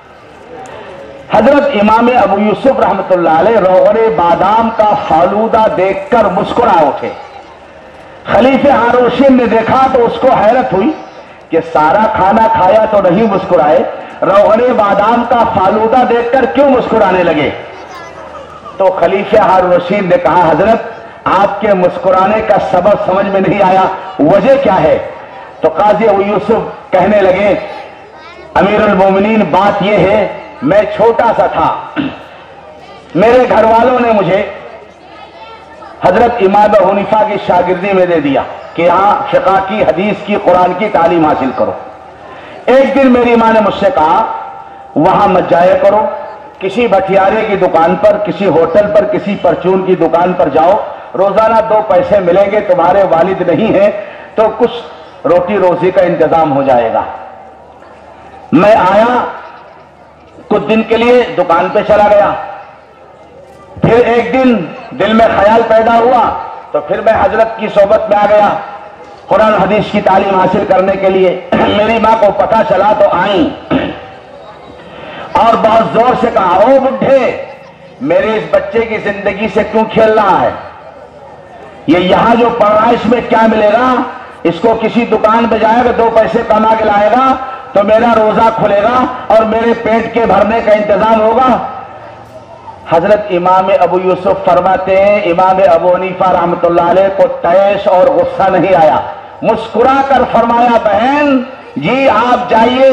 حضرت امام ابو یوسف رحمۃ اللہ علیہ روغن بادام کا فالودہ دیکھ کر مسکرا اٹھے. خلیفہ ہارون رشید نے دیکھا تو اس کو حیرت ہوئی کہ سارا کھانا کھایا تو نہیں مسکرائے، روغن بادام کا فالودہ دیکھ کر کیوں مسکرانے لگے؟ تو خلیفہ ہارون رشید نے کہا حضرت آپ کے مسکرانے کا سبب سمجھ میں نہیں آیا، وجہ کیا ہے؟ تو قاضی ابو یوسف کہنے لگے امیر المومنین بات یہ ہے میں چھوٹا سا تھا، میرے گھر والوں نے مجھے حضرت امام ابو حنیفہ کی شاگردی میں دے دیا کہ یہاں فقہ کی، حدیث کی، قرآن کی تعلیم حاصل کرو. ایک دن میری ماں نے مجھ سے کہا وہاں مت جایا کرو، کسی بٹھیارے کی دکان پر، کسی ہوٹل پر، کسی پرچون کی دکان پر جاؤ، روزانہ 2 پیسے ملیں گے، تمہارے والد نہیں ہیں تو کچھ روٹی روزی کا انتظام ہو جائے گا. میں آیا، کچھ دن کے لیے دکان پہ چلا گیا، پھر ایک دن دل میں خیال پیدا ہوا تو پھر میں حضرت کی صحبت میں آ گیا قرآن حدیث کی تعلیم حاصل کرنے کے لیے. میری ماں کو پتہ چلا تو آئیں اور بہت زور سے کہا او بڈھے میرے اس بچے کی زندگی سے کیوں کھیل رہا ہے؟ یہ یہاں جو پڑھ رہا ہے اس میں کیا ملے گا؟ اس کو کسی دکان پہ جائے گا، 2 پیسے کما کے لائے گا تو میرا روزہ کھلے گا اور میرے پیٹ کے بھرنے کا انتظام ہوگا. حضرت امام ابو یوسف فرماتے ہیں امام ابو حنیفہ رحمۃ اللہ علیہ کو طیش اور غصہ نہیں آیا، مسکرا کر فرمایا بہن جی آپ جائیے،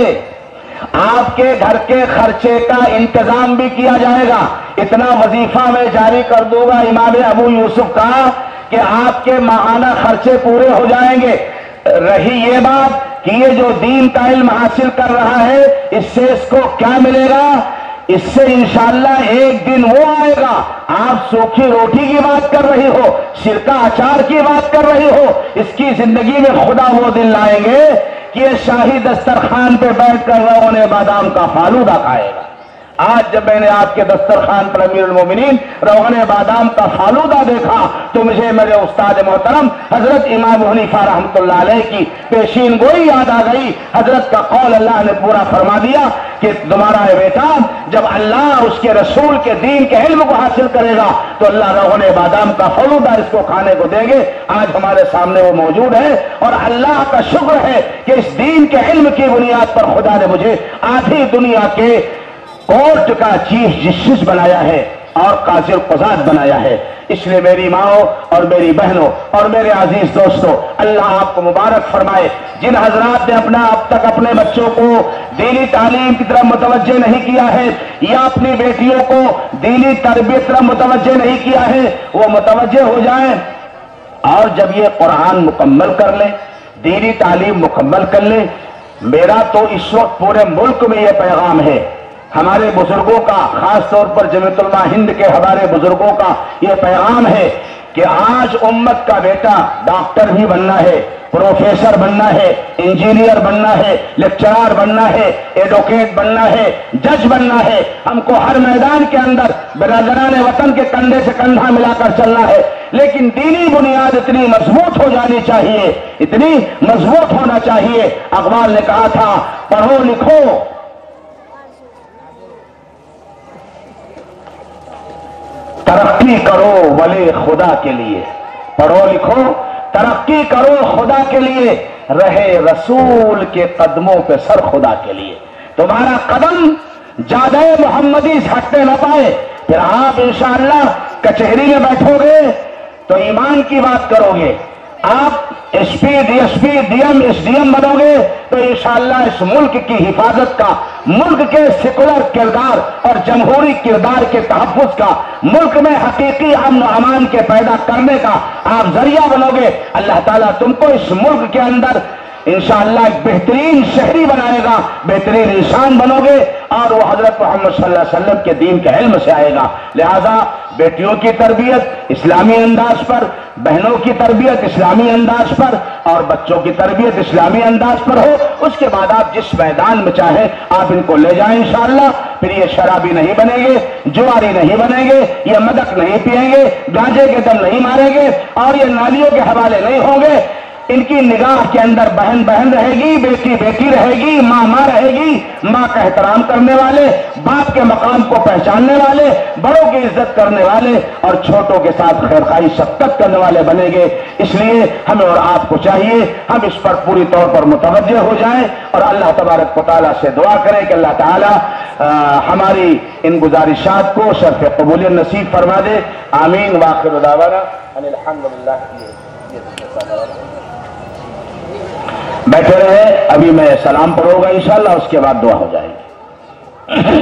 آپ کے گھر کے خرچے کا انتظام بھی کیا جائے گا، اتنا وظیفہ میں جاری کر دوں گا امام ابو یوسف کا کہ آپ کے ماہانہ خرچے پورے ہو جائیں گے. رہی یہ بات کہ یہ جو دین کا علم حاصل کر رہا ہے اس سے اس کو کیا ملے گا؟ اس سے انشاءاللہ ایک دن وہ آئے گا آپ سوکھی روٹی کی بات کر رہی ہو، سرکہ اچار کی بات کر رہی ہو، اس کی زندگی میں خدا وہ دن لائیں گے کہ یہ شاہی دسترخوان پہ بیٹھ کر روغن بادام کا فالودہ کھائے گا. آج جب میں نے آپ کے دسترخوان پر امیر المومنین روغن بادام کا فالودہ دیکھا تو مجھے میرے استاد محترم حضرت امام حنیفہ رحمۃ اللہ علیہ کی پیشین گوئی یاد آ گئی. حضرت کا قول اللہ نے پورا فرما دیا کہ تمہارا بیٹا جب اللہ اس کے رسول کے دین کے علم کو حاصل کرے گا تو اللہ روغن بادام کا فالودہ اس کو کھانے کو دیں گے. آج ہمارے سامنے وہ موجود ہے اور اللہ کا شکر ہے کہ اس دین کے علم کی بنیاد پر خدا نے مجھے آدھی دنیا کے کورٹ کا چیف جسٹس بنایا ہے اور قاضی القضات بنایا ہے. اس لیے میری ماؤں اور میری بہنوں اور میرے عزیز دوستوں اللہ آپ کو مبارک فرمائے. جن حضرات نے اب تک اپنے بچوں کو دینی تعلیم کی طرف متوجہ نہیں کیا ہے یا اپنی بیٹیوں کو دینی تربیت طرف متوجہ نہیں کیا ہے وہ متوجہ ہو جائیں اور جب یہ قرآن مکمل کر لیں، دینی تعلیم مکمل کر لیں. میرا تو اس وقت پورے ملک میں یہ پیغام ہے، ہمارے بزرگوں کا، خاص طور پر جمعیت علماء ہند کے ہمارے بزرگوں کا یہ پیغام ہے کہ آج امت کا بیٹا ڈاکٹر بھی بننا ہے، پروفیسر بننا ہے، انجینئر بننا ہے، لیکچرار بننا ہے، ایڈوکیٹ بننا ہے، جج بننا ہے. ہم کو ہر میدان کے اندر برادران وطن کے کندھے سے کندھا ملا کر چلنا ہے، لیکن دینی بنیاد اتنی مضبوط ہو جانی چاہیے، اتنی مضبوط ہونا چاہیے. اقبال نے کہا تھا پڑھو لکھو ترقی کرو ولی خدا کے لیے، پڑھو لکھو ترقی کرو خدا کے لیے، رہے رسول کے قدموں پہ سر خدا کے لیے. تمہارا قدم زیادہ محمدی ہٹنے نہ پائے، پھر آپ انشاءاللہ کچہری میں بیٹھو گے تو ایمان کی بات کرو گے، آپ S P D S P D M S D M بنو گے تو انشاءاللہ اس ملک کی حفاظت کا، ملک کے سیکولر کردار اور جمہوری کردار کے تحفظ کا، ملک میں حقیقی امن و امان کے پیدا کرنے کا آپ ذریعہ بنو گے۔ اللہ تعالیٰ تم کو اس ملک کے اندر انشاءاللہ ایک بہترین شہری بنائے گا، بہترین انسان بنو گے، اور وہ حضرت محمد صلی اللہ علیہ وسلم کے دین کے علم سے آئے گا۔ لہذا بیٹیوں کی تربیت اسلامی انداز پر، بہنوں کی تربیت اسلامی انداز پر، اور بچوں کی تربیت اسلامی انداز پر ہو۔ اس کے بعد آپ جس میدان میں چاہیں آپ ان کو لے جائیں انشاءاللہ۔ پھر یہ شرابی نہیں بنیں گے، جواری نہیں بنیں گے، یہ مدک نہیں پیئیں گے، گانجے کے دم نہیں ماریں گے، اور یہ نالیوں کے حوالے نہیں ہوں گے۔ ان کی نگاہ کے اندر بہن بہن رہے گی، بیٹی بیٹی رہے گی، ماں ماں رہے گی، ماں کا احترام کرنے والے، باپ کے مقام کو پہچاننے والے، بڑوں کی عزت کرنے والے، اور چھوٹوں کے ساتھ خیرخواہی شفقت کرنے والے بنیں گے۔ اس لیے ہمیں اور آپ کو چاہیے ہم اس پر پوری طور پر متوجہ ہو جائیں، اور اللہ تبارک و تعالیٰ سے دعا کریں کہ اللہ تعالیٰ ہماری ان گزارشات کو شرف قبولیت نصیب فرما دے۔ آمین۔ وآخر دعوانا ان الحمدللہ۔ بیٹھے رہے، ابھی میں سلام پڑھوں گا انشاءاللہ، اس کے بعد دعا ہو جائے گی۔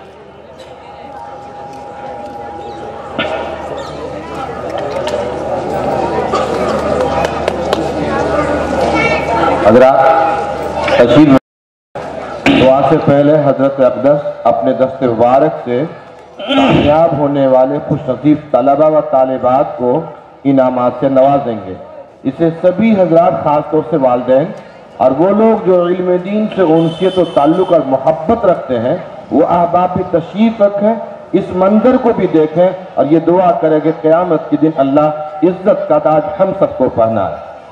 حضرات تشریف، دعا سے پہلے حضرت اقدس اپنے دست مبارک سے کامیاب ہونے والے خوش نصیب طلبہ و طالبات کو انعامات سے نوازیں گے۔ اسے سبھی حضرات، خاص طور سے والدین اور وہ لوگ جو علم دین سے انسیت و تعلق اور محبت رکھتے ہیں، وہ احباب بھی تشریف رکھیں، اس منظر کو بھی دیکھیں، اور یہ دعا کریں کہ قیامت کے دن اللہ عزت کا تاج ہم سب کو پہنائے۔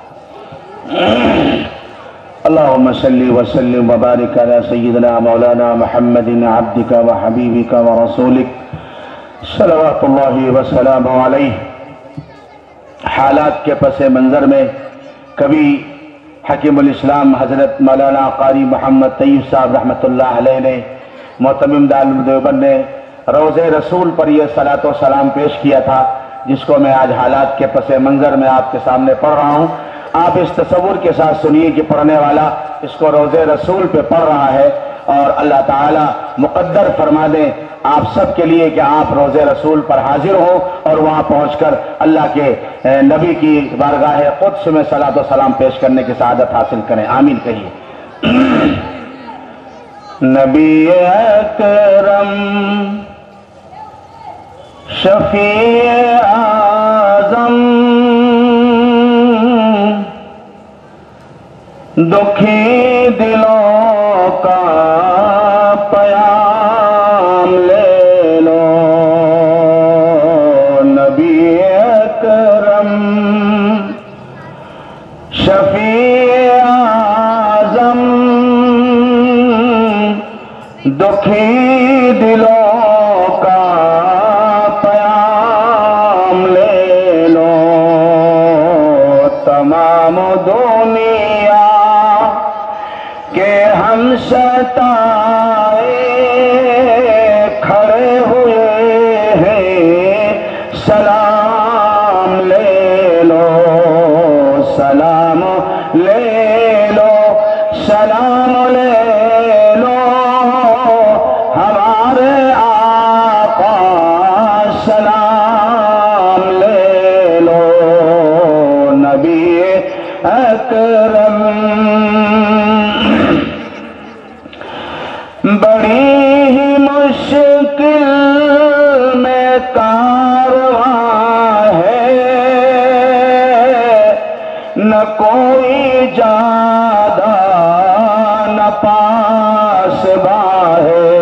اللہم صلی وسلم وبارک علی سیدنا مولانا محمد عبدک و حبیبک و رسولک صلوات اللہ وسلام علیہ۔ حالات کے پس منظر میں کبھی حکیم الاسلام حضرت مولانا قاری محمد طیب صاحب رحمۃ اللہ علیہ نے، معتمم دارالعلوم دیوبند نے روضہ رسول پر یہ صلاۃ و سلام پیش کیا تھا، جس کو میں آج حالات کے پس منظر میں آپ کے سامنے پڑھ رہا ہوں۔ آپ اس تصور کے ساتھ سنیے کہ پڑھنے والا اس کو روضہ رسول پہ پڑھ رہا ہے، اور اللہ تعالیٰ مقدر فرما دیں آپ سب کے لیے کہ آپ روضہ رسول پر حاضر ہوں، اور وہاں پہنچ کر اللہ کے نبی کی بارگاہ قدس میں صلاۃ و سلام پیش کرنے کی سعادت حاصل کریں۔ آمین کہیے۔ نبی اکرم شفیع اعظم دکھی دلوں کا پیام لے لو، نبی اکرم شفیع اعظم دکھی دلوں کا پیام لے لو، تمام دنیا کہ ہم ستائے کھڑے ہوئے ہیں، سلام لے لو، سلام لے لو، سلام لے لو، ہمارے آقا سلام لے لو، نبی اکرم۔ بڑی ہی مشکل میں کارواں ہے، نہ کوئی جادہ نہ پاسباں ہے۔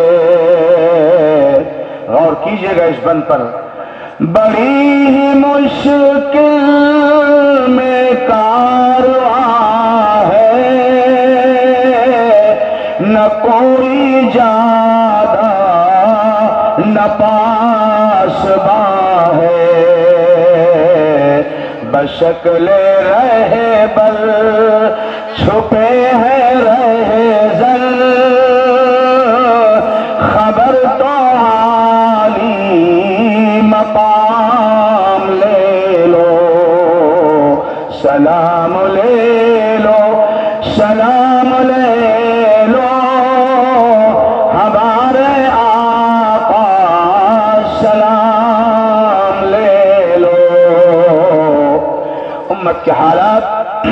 غور کیجئے گا اس بند پر۔ بڑی ہی مشکل میں کارواں ہے، نہ کوئی جادہ نہ پاسباں ہے، بشکل رہبر چھپے ہیں رہزن، امت کے حالات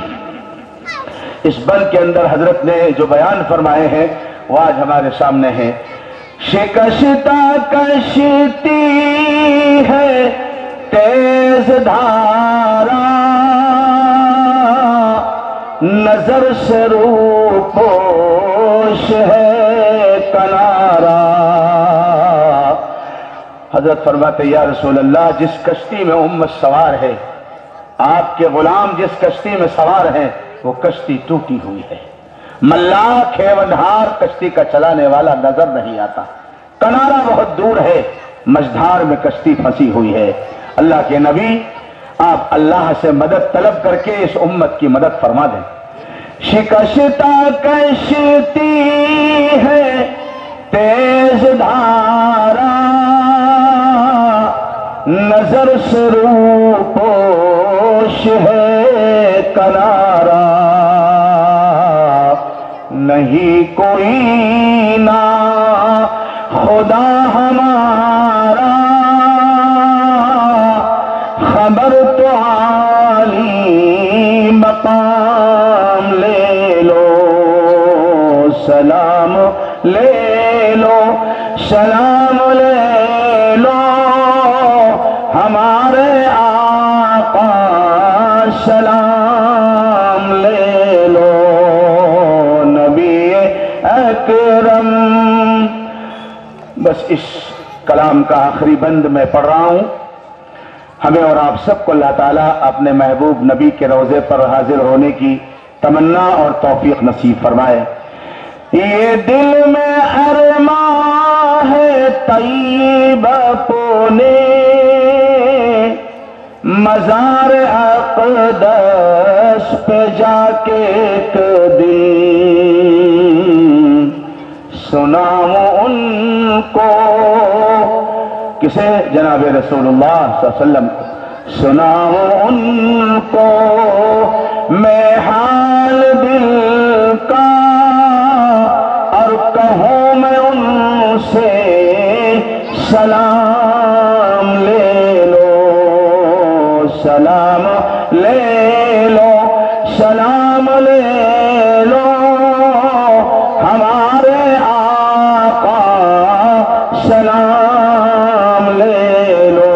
اس بند کے اندر حضرت نے جو بیان فرمائے ہیں وہ آج ہمارے سامنے ہیں۔ شکستہ کشتی ہے تیز دھارا، نظر سے روپوش ہے کنارا۔ حضرت فرماتے یا رسول اللہ، جس کشتی میں امت سوار ہے، آپ کے غلام جس کشتی میں سوار ہیں، وہ کشتی ٹوٹی ہوئی ہے۔ ملاح کھیوندھار کشتی کا چلانے والا نظر نہیں آتا، کنارا بہت دور ہے، مجدھار میں کشتی پھنسی ہوئی ہے۔ اللہ کے نبی، آپ اللہ سے مدد طلب کر کے اس امت کی مدد فرما دیں۔ شکستہ کشتی ہے تیز دھارا، نظر سے روپوش ہے کنارا، نہیں کوئی نا خدا ہمارا، خبر تو عالی مقام لے لو، سلام لے لو، سلام لے لو، ہمارے آقا سلام لے لو، نبی اکرم۔ بس اس کلام کا آخری بند میں پڑھ رہا ہوں۔ ہمیں اور آپ سب کو اللہ تعالیٰ اپنے محبوب نبی کے روضے پر حاضر ہونے کی تمنا اور توفیق نصیب فرمائے۔ یہ دل میں ارمان ہے طیبہ پونے، مزار اقدس پہ جا کے ایک دن سناؤں ان کو، کسے؟ جناب رسول اللہ صلی اللہ علیہ وسلم کو سناؤں ان کو میں حال دل کا، اور کہوں میں ان سے سلام لے لو، سلام لے لو، سلام لے لو، ہمارے آقا سلام لے لو،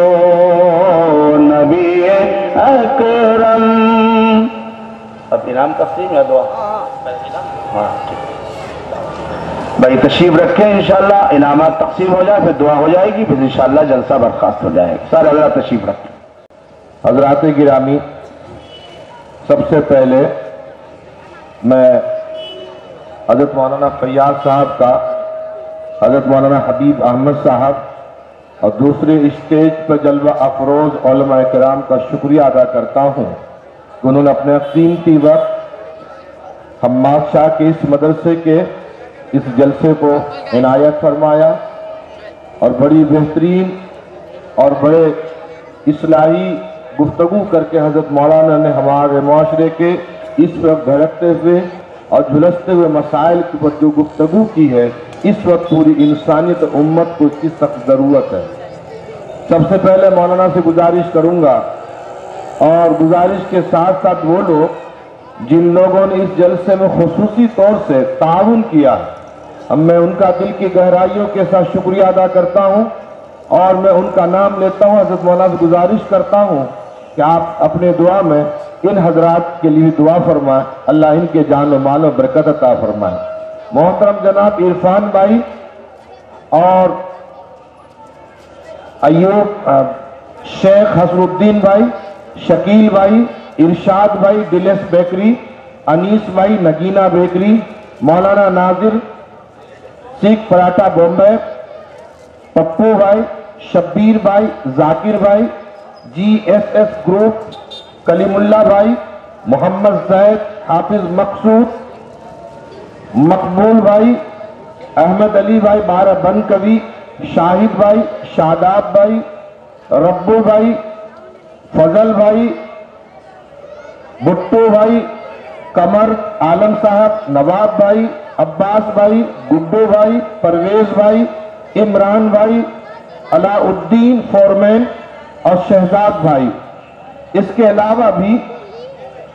نبی اکرم۔ اب انعام تقسیم یا دعا؟ ہاں بھائی تشریف رکھیں، انشاءاللہ انعامات تقسیم ہو جائے، پھر دعا ہو جائے گی، پھر انشاءاللہ جلسہ برخاست ہو جائے گا۔ سارے حضرات تشریف رکھیں۔ حضرات گرامی، سب سے پہلے میں حضرت مولانا فیاض صاحب کا، حضرت مولانا حبیب احمد صاحب اور دوسرے اسٹیج پر جلوہ افروز علماء کرام کا شکریہ ادا کرتا ہوں کہ انہوں نے اپنے قیمتی وقت حماد شاہ کے اس مدرسے کے اس جلسے کو عنایت فرمایا، اور بڑی بہترین اور بڑے اصلاحی گفتگو کر کے حضرت مولانا نے ہمارے معاشرے کے اس وقت دھڑکتے ہوئے اور جھلستے ہوئے مسائل کی جو گفتگو کی ہے، اس وقت پوری انسانیت امت کو اس کی سخت ضرورت ہے۔ سب سے پہلے مولانا سے گزارش کروں گا، اور گزارش کے ساتھ ساتھ وہ لوگ جن لوگوں نے اس جلسے میں خصوصی طور سے تعاون کیا، میں ان کا دل کی گہرائیوں کے ساتھ شکریہ ادا کرتا ہوں، اور میں ان کا نام لیتا ہوں۔ حضرت مولانا سے گزارش کرتا ہوں کہ آپ اپنے دعا میں ان حضرات کے لیے دعا فرمائیں، اللہ ان کے جان و مال و برکت عطا فرمائے۔ محترم جناب عرفان بھائی اور ایوب شیخ حسن الدین بھائی، شکیل بھائی، ارشاد بھائی ڈیلس بیکری، انیس بھائی نگینہ بیکری، مولانا ناظر سیکھ پراٹھا بومبے، پپو بھائی، شبیر بھائی، ذاکر بھائی، G S S group, Kaleem Ullah بھائی، محمد زید، حافظ مقصود، مقبول بھائی، احمد علی بھائی بارہ بن کبھی، شاہد بھائی، شاداب بھائی، ربو بھائی، فضل بھائی، بھٹو بھائی، قمر عالم صاحب، نواب بھائی، عباس بھائی، گڈو بھائی، پرویز بھائی، عمران بھائی، علاء الدین فورمین اور شہزاد بھائی۔ اس کے علاوہ بھی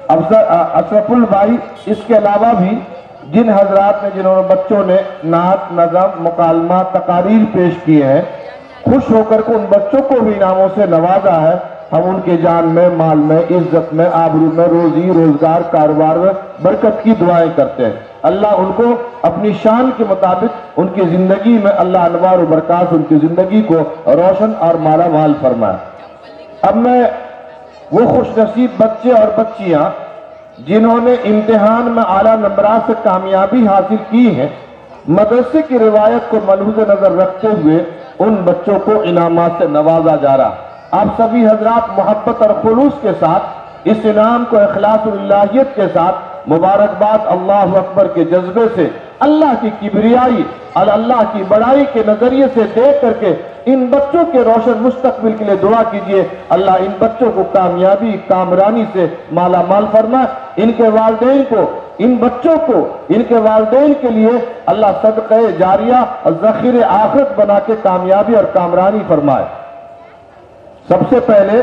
اشرف البھائی، اس کے علاوہ بھی جن حضرات نے جنہوں نے بچوں نے نعت، نظم، مکالمات، تقاریر پیش کیے ہیں، خوش ہو کر کے ان بچوں کو بھی انعاموں سے نوازا ہے. ہم ان کے جان میں، مال میں، عزت میں، آبرو میں، روزی روزگار، کاروبار میں برکت کی دعائیں کرتے ہیں. اللہ ان کو اپنی شان کے مطابق ان کی زندگی میں اللہ انوار و برکات ان کی زندگی کو روشن اور مالا مال فرمائے. اب میں وہ خوش نصیب بچے اور بچیاں جنہوں نے امتحان میں اعلیٰ نمبرات سے کامیابی حاصل کی ہے، مدرسے کی روایت کو ملحوظ نظر رکھتے ہوئے ان بچوں کو انعامات سے نوازا جا رہا. آپ سبھی حضرات محبت اور خلوص کے ساتھ اس انعام کو اخلاص اللہیت کے ساتھ مبارکباد اللہ اکبر کے جذبے سے، اللہ کی کبریائی اور اللہ کی بڑائی کے نظریے سے دیکھ کر کے ان بچوں کے روشن مستقبل کے لیے دعا کیجئے. اللہ ان بچوں کو کامیابی، کامرانی سے مالا مال فرمائے. ان کے والدین کو، ان بچوں کو، ان کے والدین کے لیے اللہ صدقہ جاریہ اور ذخیرہ آخرت بنا کے کامیابی اور کامرانی فرمائے. سب سے پہلے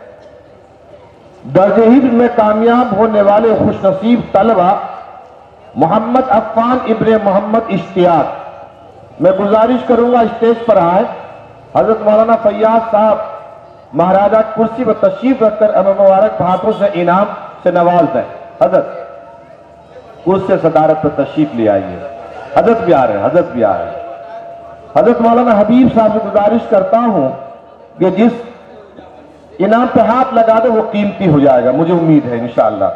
درجہ حفظ میں کامیاب ہونے والے خوش نصیب طلبہ محمد عفان ابن محمد اشتیاق، میں گزارش کروں گا اسٹیج پر آئے. حضرت مولانا فیاض صاحب مہاراجہ کرسی پر تشریف رکھ کر مبارک ہاتھوں سے انعام سے نواز دیں. حضرت کرسی صدارت پر تشریف لے آئیے. حضرت بھی آ رہے ہیں، حضرت بھی آ رہے ہیں. حضرت مولانا حبیب صاحب سے گزارش کرتا ہوں کہ جس انعام پہ ہاتھ لگا دے وہ قیمتی ہو جائے گا، مجھے امید ہے انشاءاللہ.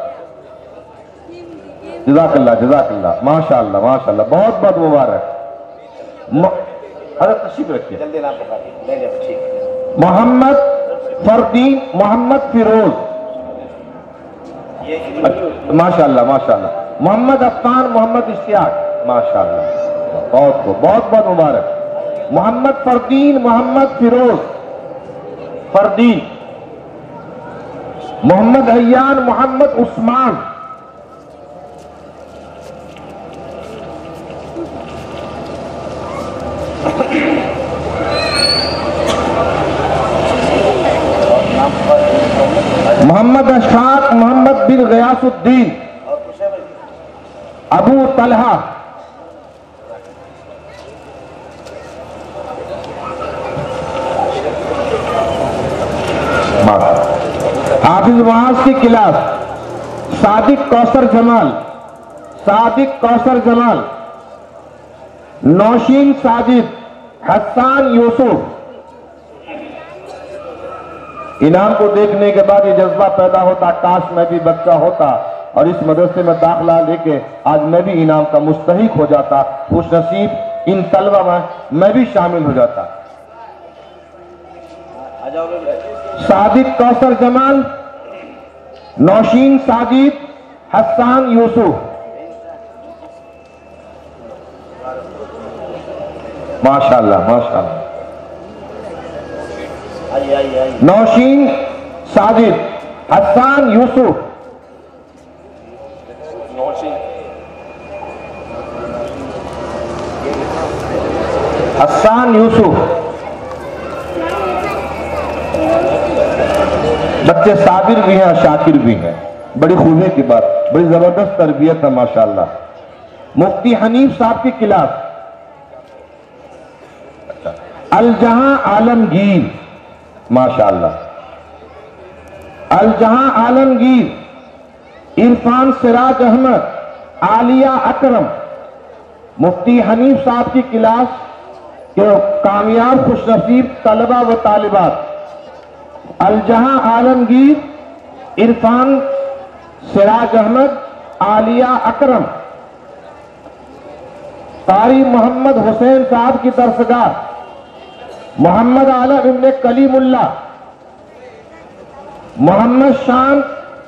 جزاک اللہ، جزاک اللہ، ماشاءاللہ ماشاءاللہ، بہت بہت مبارک. حضرت تشریف رکھیے. محمد فردین محمد فیروز، ماشاءاللہ ماشاءاللہ. محمد عفان محمد اشتیاق، ماشاءاللہ، بہت بہت مبارک. محمد فردین محمد فیروز فردین. محمد حیان محمد عثمان، محمد اشفاق محمد بن غیاث الدین، ابو طلحہ. حافظ معاذ کی کلاس صادق کوثر جمال، صادق کوثر جمال. نوشین ساجد، حسان یوسف. انعام کو دیکھنے کے بعد یہ جذبہ پیدا ہوتا کاش میں بھی بچہ ہوتا اور اس مدرسے میں داخلہ لے کے آج میں بھی انعام کا مستحق ہو جاتا. خوش نصیب ان طلبہ میں بھی شامل ہو جاتا. صادق کوثر جمال، نوشین ساجد، حسان یوسف. ماشاءاللہ ماشاءاللہ. نوشین ساجد، حسان یوسف. حسان یوسف. بچے صابر بھی ہیں اور شاکر بھی ہیں، بڑی خوبی کی بات، بڑی زبردست تربیت ہے ماشاءاللہ. مفتی حنیف صاحب کی کلاس الجہاں عالمگیر، ماشاءاللہ. الجہاں عالمگیر، عرفان سراج احمد، عالیہ اکرم. مفتی حنیف صاحب کی کلاس کے کامیاب خوش نصیب طلبہ و طالبات الجہاں عالمگیر، عرفان سراج احمد، عالیہ اکرم. قاری محمد حسین صاحب کی درسگاہ محمد عالم ابن کلیم اللہ. محمد شان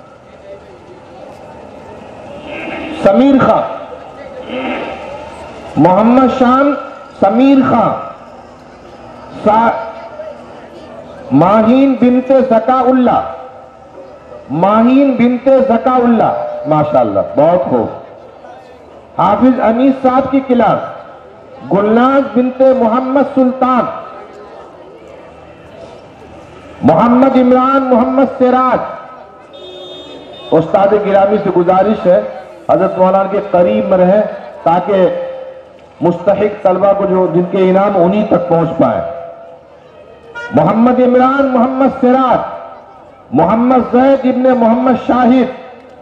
سمیر خان، محمد شان سمیر خان. ماہین بنت زکا اللہ، ماہین بنت زکا اللہ، ماشاءاللہ بہت خوب. حافظ انیس صاحب کی کلاس گلناز بنت محمد سلطان. محمد عمران محمد سراج. استاد گرامی سے گزارش ہے حضرت مولانا کے قریب میں رہیں تاکہ مستحق طلبہ کو جو جن کے انعام انہی تک پہنچ پائے. محمد عمران محمد سراج، محمد زید ابن محمد شاہد،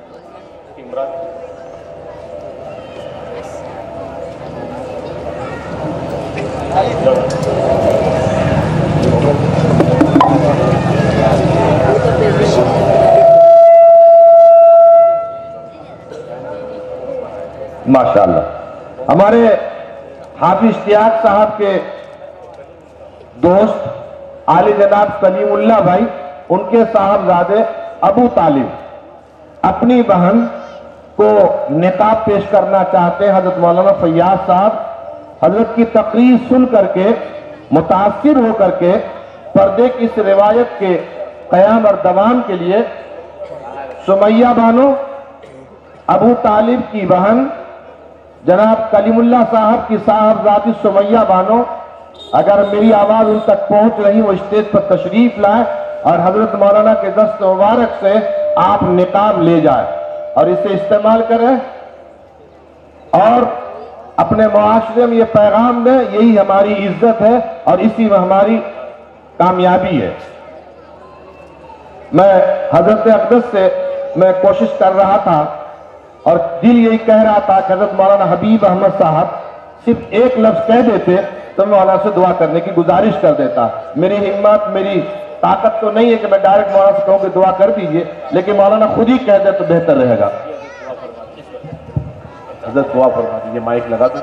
ماشاءاللہ. ہمارے حافظ اشتیاق صاحب کے دوست عالی جناب سلیم اللہ بھائی، ان کے صاحبزادے ابو طالب اپنی بہن کو نقاب پیش کرنا چاہتے ہیں. حضرت مولانا فیاض صاحب حضرت کی تقریر سن کر کے متاثر ہو کر کے پردے کی اس روایت کے قیام اور دوام کے لیے سمیہ بانو، ابو طالب کی بہن جناب کلیم اللہ صاحب کی صاحبزادی سمیہ بانو، اگر میری آواز ان تک پہنچ رہی وہ اسٹیج پر تشریف لائیں اور حضرت مولانا کے دست مبارک سے آپ نقاب لے جائیں اور اسے استعمال کریں اور اپنے معاشرے میں یہ پیغام دیں. یہی ہماری عزت ہے اور اسی میں ہماری کامیابی ہے. میں حضرت اقدس سے میں کوشش کر رہا تھا اور دل یہی کہہ رہا تھا کہ حضرت مولانا حبیب احمد صاحب صرف ایک لفظ کہہ دیتے تو میں مولانا سے دعا کرنے کی گزارش کر دیتا. میری ہمت، میری طاقت تو نہیں ہے کہ میں ڈائریکٹ مولانا سے کہوں کہ دعا کر دیجئے، لیکن مولانا خود ہی کہہ دے تو بہتر رہے گا. حضرت دعا فرما دیجئے، مائک لگا دو.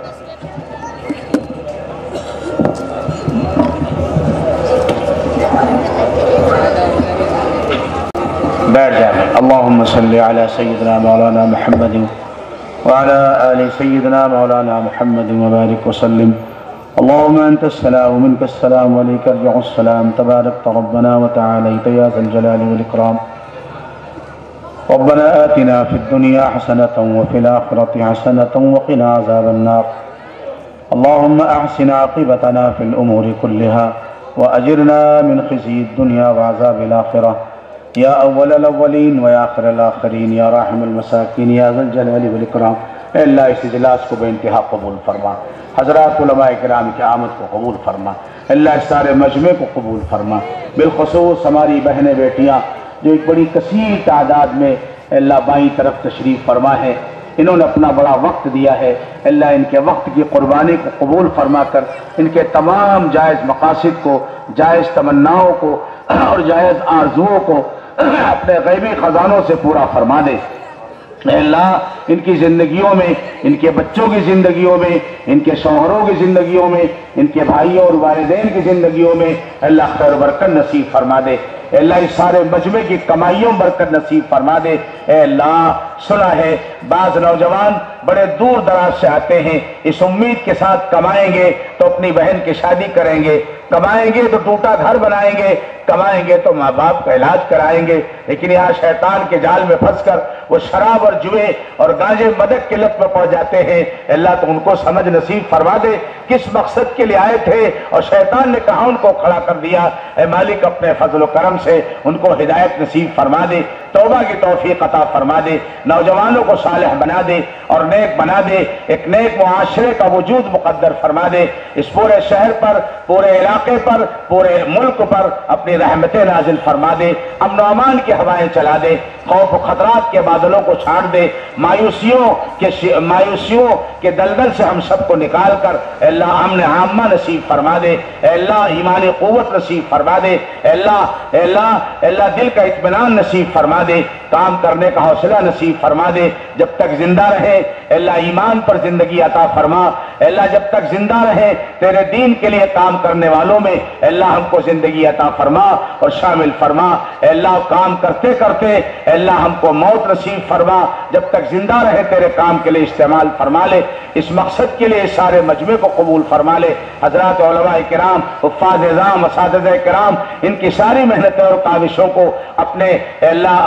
بیٹھ جائیں. اللہم صلی علی سیدنا مولانا محمد وعلی آل سیدنا مولانا محمد وبارک وسلم. اللہم انت السلام ومنک السلام وعلیک یرجع السلام. تبارکت ربنا وتعالیت یا ذا الجلال والاکرام. ربنا آتنا فی الدنیا حسنة وفی الآخرة حسنة وقنا عذاب النار. اللہم احسن عاقبتنا فی الامور كلها واجرنا من خزي الدنیا وعذاب الآخرة. یا اول الاولین و یا آخر الاخرین یا راحم المساکین یا ذا الجلال والاکرام. اے اللہ اس اجلاس کو بے انتہا قبول فرما. حضرات علماء کرام کی آمد کو قبول فرما. اللہ اس سارے مجمع کو قبول فرما. بالخصوص ہماری بہنیں بیٹیاں جو ایک بڑی کثیر تعداد میں اللہ بائیں طرف تشریف فرما ہے، انہوں نے اپنا بڑا وقت دیا ہے. اللہ ان کے وقت کی قربانی کو قبول فرما کر ان کے تمام جائز مقاصد کو، جائز تمناؤں کو اور جائز آرزوؤں کو اپنے غیبی خزانوں سے پورا فرما دے. اے اللہ ان کی زندگیوں میں، ان کے بچوں کی زندگیوں میں، ان کے شوہروں کی زندگیوں میں، ان کے بھائیوں اور والدین کی زندگیوں میں اللہ خیر و برکت نصیب فرما دے. اے اللہ اس سارے مجمع کی کمائیوں برکت نصیب فرما دے. اے اللہ سنا ہے بعض نوجوان بڑے دور دراز سے آتے ہیں اس امید کے ساتھ کمائیں گے تو اپنی بہن کی شادی کریں گے، کمائیں گے تو ٹوٹا گھر بنائیں گے، کمائیں گے تو ماں باپ کا علاج کرائیں گے، لیکن یہاں شیطان کے جال میں پھنس کر وہ شراب اور جوئے اور گانجے مدک کی لت میں پڑ جاتے ہیں. اللہ تو ان کو سمجھ نصیب فرما دے کس مقصد کے لیے آئے تھے اور شیطان نے کہاں ان کو کھڑا کر دیا. اے مالک اپنے فضل و کرم سے ان کو ہدایت نصیب فرما دے، توبہ کی توفیق عطا فرما دے، نوجوانوں کو صالح بنا دے اور نیک بنا دے، ایک نیک معاشرے کا وجود مقدر فرما دے. اس پورے شہر پر، پورے علاقے پر، پورے ملک پر اپنی رحمتیں نازل فرما دے، امن و امان کی ہوائیں چلا دے، خوف و خطرات کے بادلوں کو چھاڑ دے، مایوسیوں کے دلدل سے ہم سب کو نکال کر اے اللہ امن عامہ نصیب فرما دے. اے اللہ ایمانی قوت نصیب فرما دے. اے اللہ دل کا اطمینان نصیب فرما دے، کام کرنے کا حوصلہ نصیب فرما دے. جب تک زندہ رہے اے اللہ ایمان پر زندگی عطا فرما. اے اللہ جب تک زندہ رہے تیرے دین کے لیے کام کرنے والوں میں اے اللہ ہم کو زندگی عطا فرما اور شامل فرما. اے اللہ کام کرتے کرتے اے اللہ ہم کو موت نصیب فرما. جب تک زندہ رہے تیرے کام کے لیے استعمال فرما لے. اس مقصد کے لیے سارے مجمع کو قبول قبول فرما لے۔ حضرات علماء کرام، حفاظ اعظام، اساتذہ کرام، ان کی ساری محنتیں اور کاوشوں کو اپنے اللہ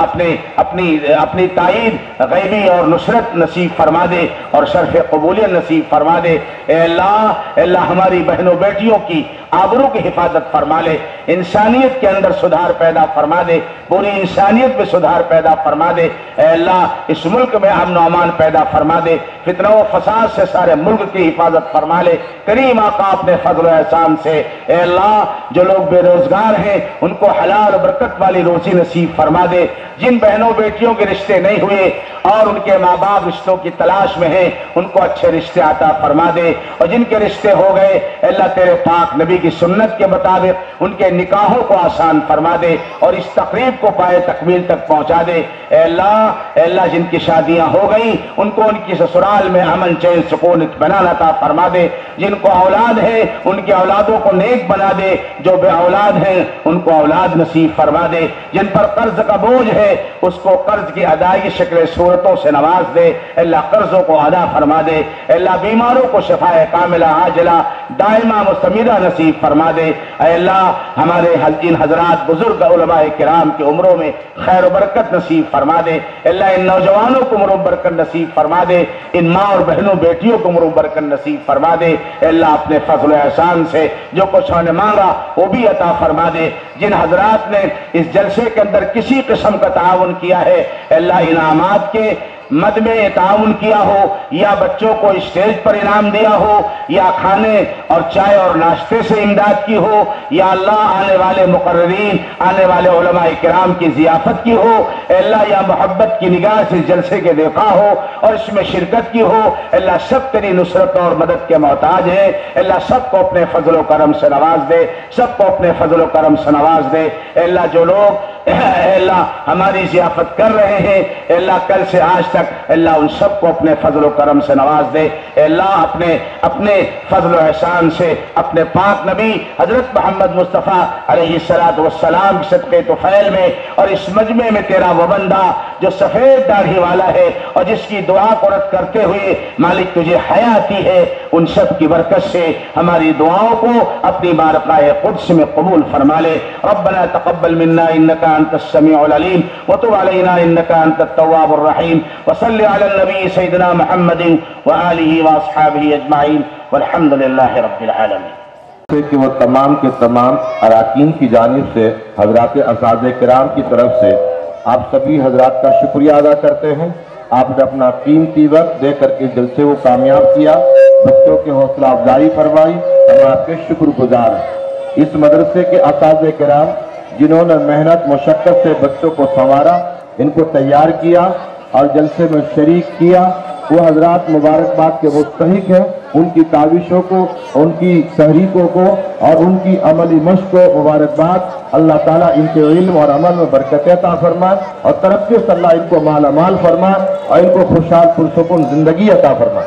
اپنی تائید غیبی اور نصرت نصیب فرما دے اور شرف قبولیت نصیب فرما دے۔ اے اللہ ہماری بہنوں بیٹیوں کی آبرو کی حفاظت فرما لے، انسانیت کے اندر سدھار پیدا فرما دے، پوری انسانیت میں سدھار پیدا فرما دے۔ اے اللہ اس ملک میں امن و امان پیدا فرما دے، فتنہ و فساد سے سارے ملک کی حفاظت فرما لے۔ کریم آقا اپنے فضل و احسان سے اے اللہ جو لوگ بے روزگار ہیں ان کو حلال برکت والی روزی نصیب فرما دے۔ جن بہنوں بیٹیوں کے رشتے نہیں ہوئے اور ان کے ماں باپ رشتوں کی تلاش میں ہیں ان کو اچھے رشتے عطا فرما دے، اور جن کے رشتے ہو گئے اللہ تیرے پاک نبی کی سنت کے مطابق ان کے نکاحوں کو آسان فرما دے اور اس تقریب کو پائے تکمیل تک پہنچا دے۔ اے اللہ جن کی شادیاں ہو گئیں ان کو ان کی سسرال میں امن چین سکون اطمینان عطا فرما دے۔ جن کو اولاد ہے ان کی اولادوں کو نیک بنا دے، جو بے اولاد ہیں ان کو اولاد نصیب فرما دے۔ جن پر قرض کا بوجھ ہے اس کو قرض کی ادائیگی شکل صورتوں سے نواز دے، اللہ قرضوں کو ادا فرما دے۔ اللہ بیماروں کو شفاء کاملہ عاجلہ دائمہ مستمرہ نصیب فرما دے۔ اے اللہ ہمارے ان حضرات بزرگ علماء کرام کی عمروں میں خیر و برکت نصیب فرما دے۔ اللہ ان نوجوانوں کو عمر و برکت نصیب فرما دے، ان ماں اور بہنوں بیٹیوں کو عمر و برکت نصیب فرما دے۔ اے اللہ اپنے فضل و احسان سے جو کچھ انہوں نے مانگا وہ بھی عطا فرما دے۔ جن حضرات نے اس جلسے کے اندر کسی قسم کا تعاون کیا ہے اللہ انعامات کے مد میں تعاون کیا ہو یا بچوں کو اسٹیج پر انعام دیا ہو یا کھانے اور چائے اور ناشتے سے امداد کی ہو یا اللہ آنے والے مقررین آنے والے علماء کرام کی ضیافت کی ہو اللہ یا محبت کی نگاہ سے جلسے کے دیکھا ہو اور اس میں شرکت کی ہو اللہ سب تیری نصرت اور مدد کے محتاج ہیں۔ اللہ سب کو اپنے فضل و کرم سے نواز دے، سب کو اپنے فضل و کرم سے نواز دے۔ اللہ جو لوگ اللہ ہماری ضیافت کر رہے ہیں اللہ کل سے آج تک اللہ ان سب کو اپنے فضل و کرم سے نواز دے۔ اللہ اپنے فضل و احسان سے اپنے پاک نبی حضرت محمد مصطفیٰ علیہ السلام کی صدقے طفیل میں اور اس مجمع میں تیرا وہ بندہ جو سفید داڑھی والا ہے اور جس کی دعا کو رد کرتے ہوئے مالک تجھے حیا آتی ہے ان سب کی برکت سے ہماری دعاؤں کو اپنی بارگاہ قدس میں قبول فرما لے۔ ربنا تقبل منا انك انت السميع العليم وتب علينا انك انت التواب الرحيم وصل على النبي سيدنا محمد وآله واصحابه اجمعين والحمد لله رب العالمين۔ کہ وہ تمام کے تمام اراکین کی جانب سے حضرات اساتذہ کرام کی طرف سے آپ سبھی حضرات کا شکریہ ادا کرتے ہیں۔ آپ نے اپنا قیمتی وقت دے کر کے جلسے کو کامیاب کیا، بچوں کی حوصلہ افزائی فرمائی، ہم آپ کے شکر گزار ہیں۔ اس مدرسے کے اساتذہ کرام جنہوں نے محنت مشقت سے بچوں کو سنوارا، ان کو تیار کیا اور جلسے میں شریک کیا، وہ حضرات مبارکباد کے مستحق ہیں۔ ان کی کاوشوں کو، ان کی تحریکوں کو اور ان کی عملی مشق کو مبارکباد۔ اللہ تعالیٰ ان کے علم اور عمل میں برکت عطا فرمائے اور ترقی سے اللہ ان کو مالا مال فرمائے اور ان کو خوشحال پرسکون زندگی عطا فرمائے۔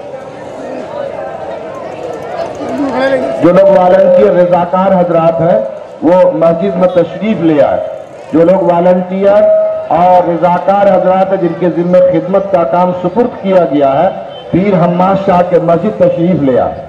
جو لوگ والنٹیئر رضاکار حضرات ہیں وہ مسجد میں تشریف لے آئے۔ جو لوگ والنٹیئر اور رضاکار حضرات جن کے ذمہ خدمت کا کام سپرد کیا گیا ہے، پیر حماد شاہ کے مسجد تشریف لے آئے۔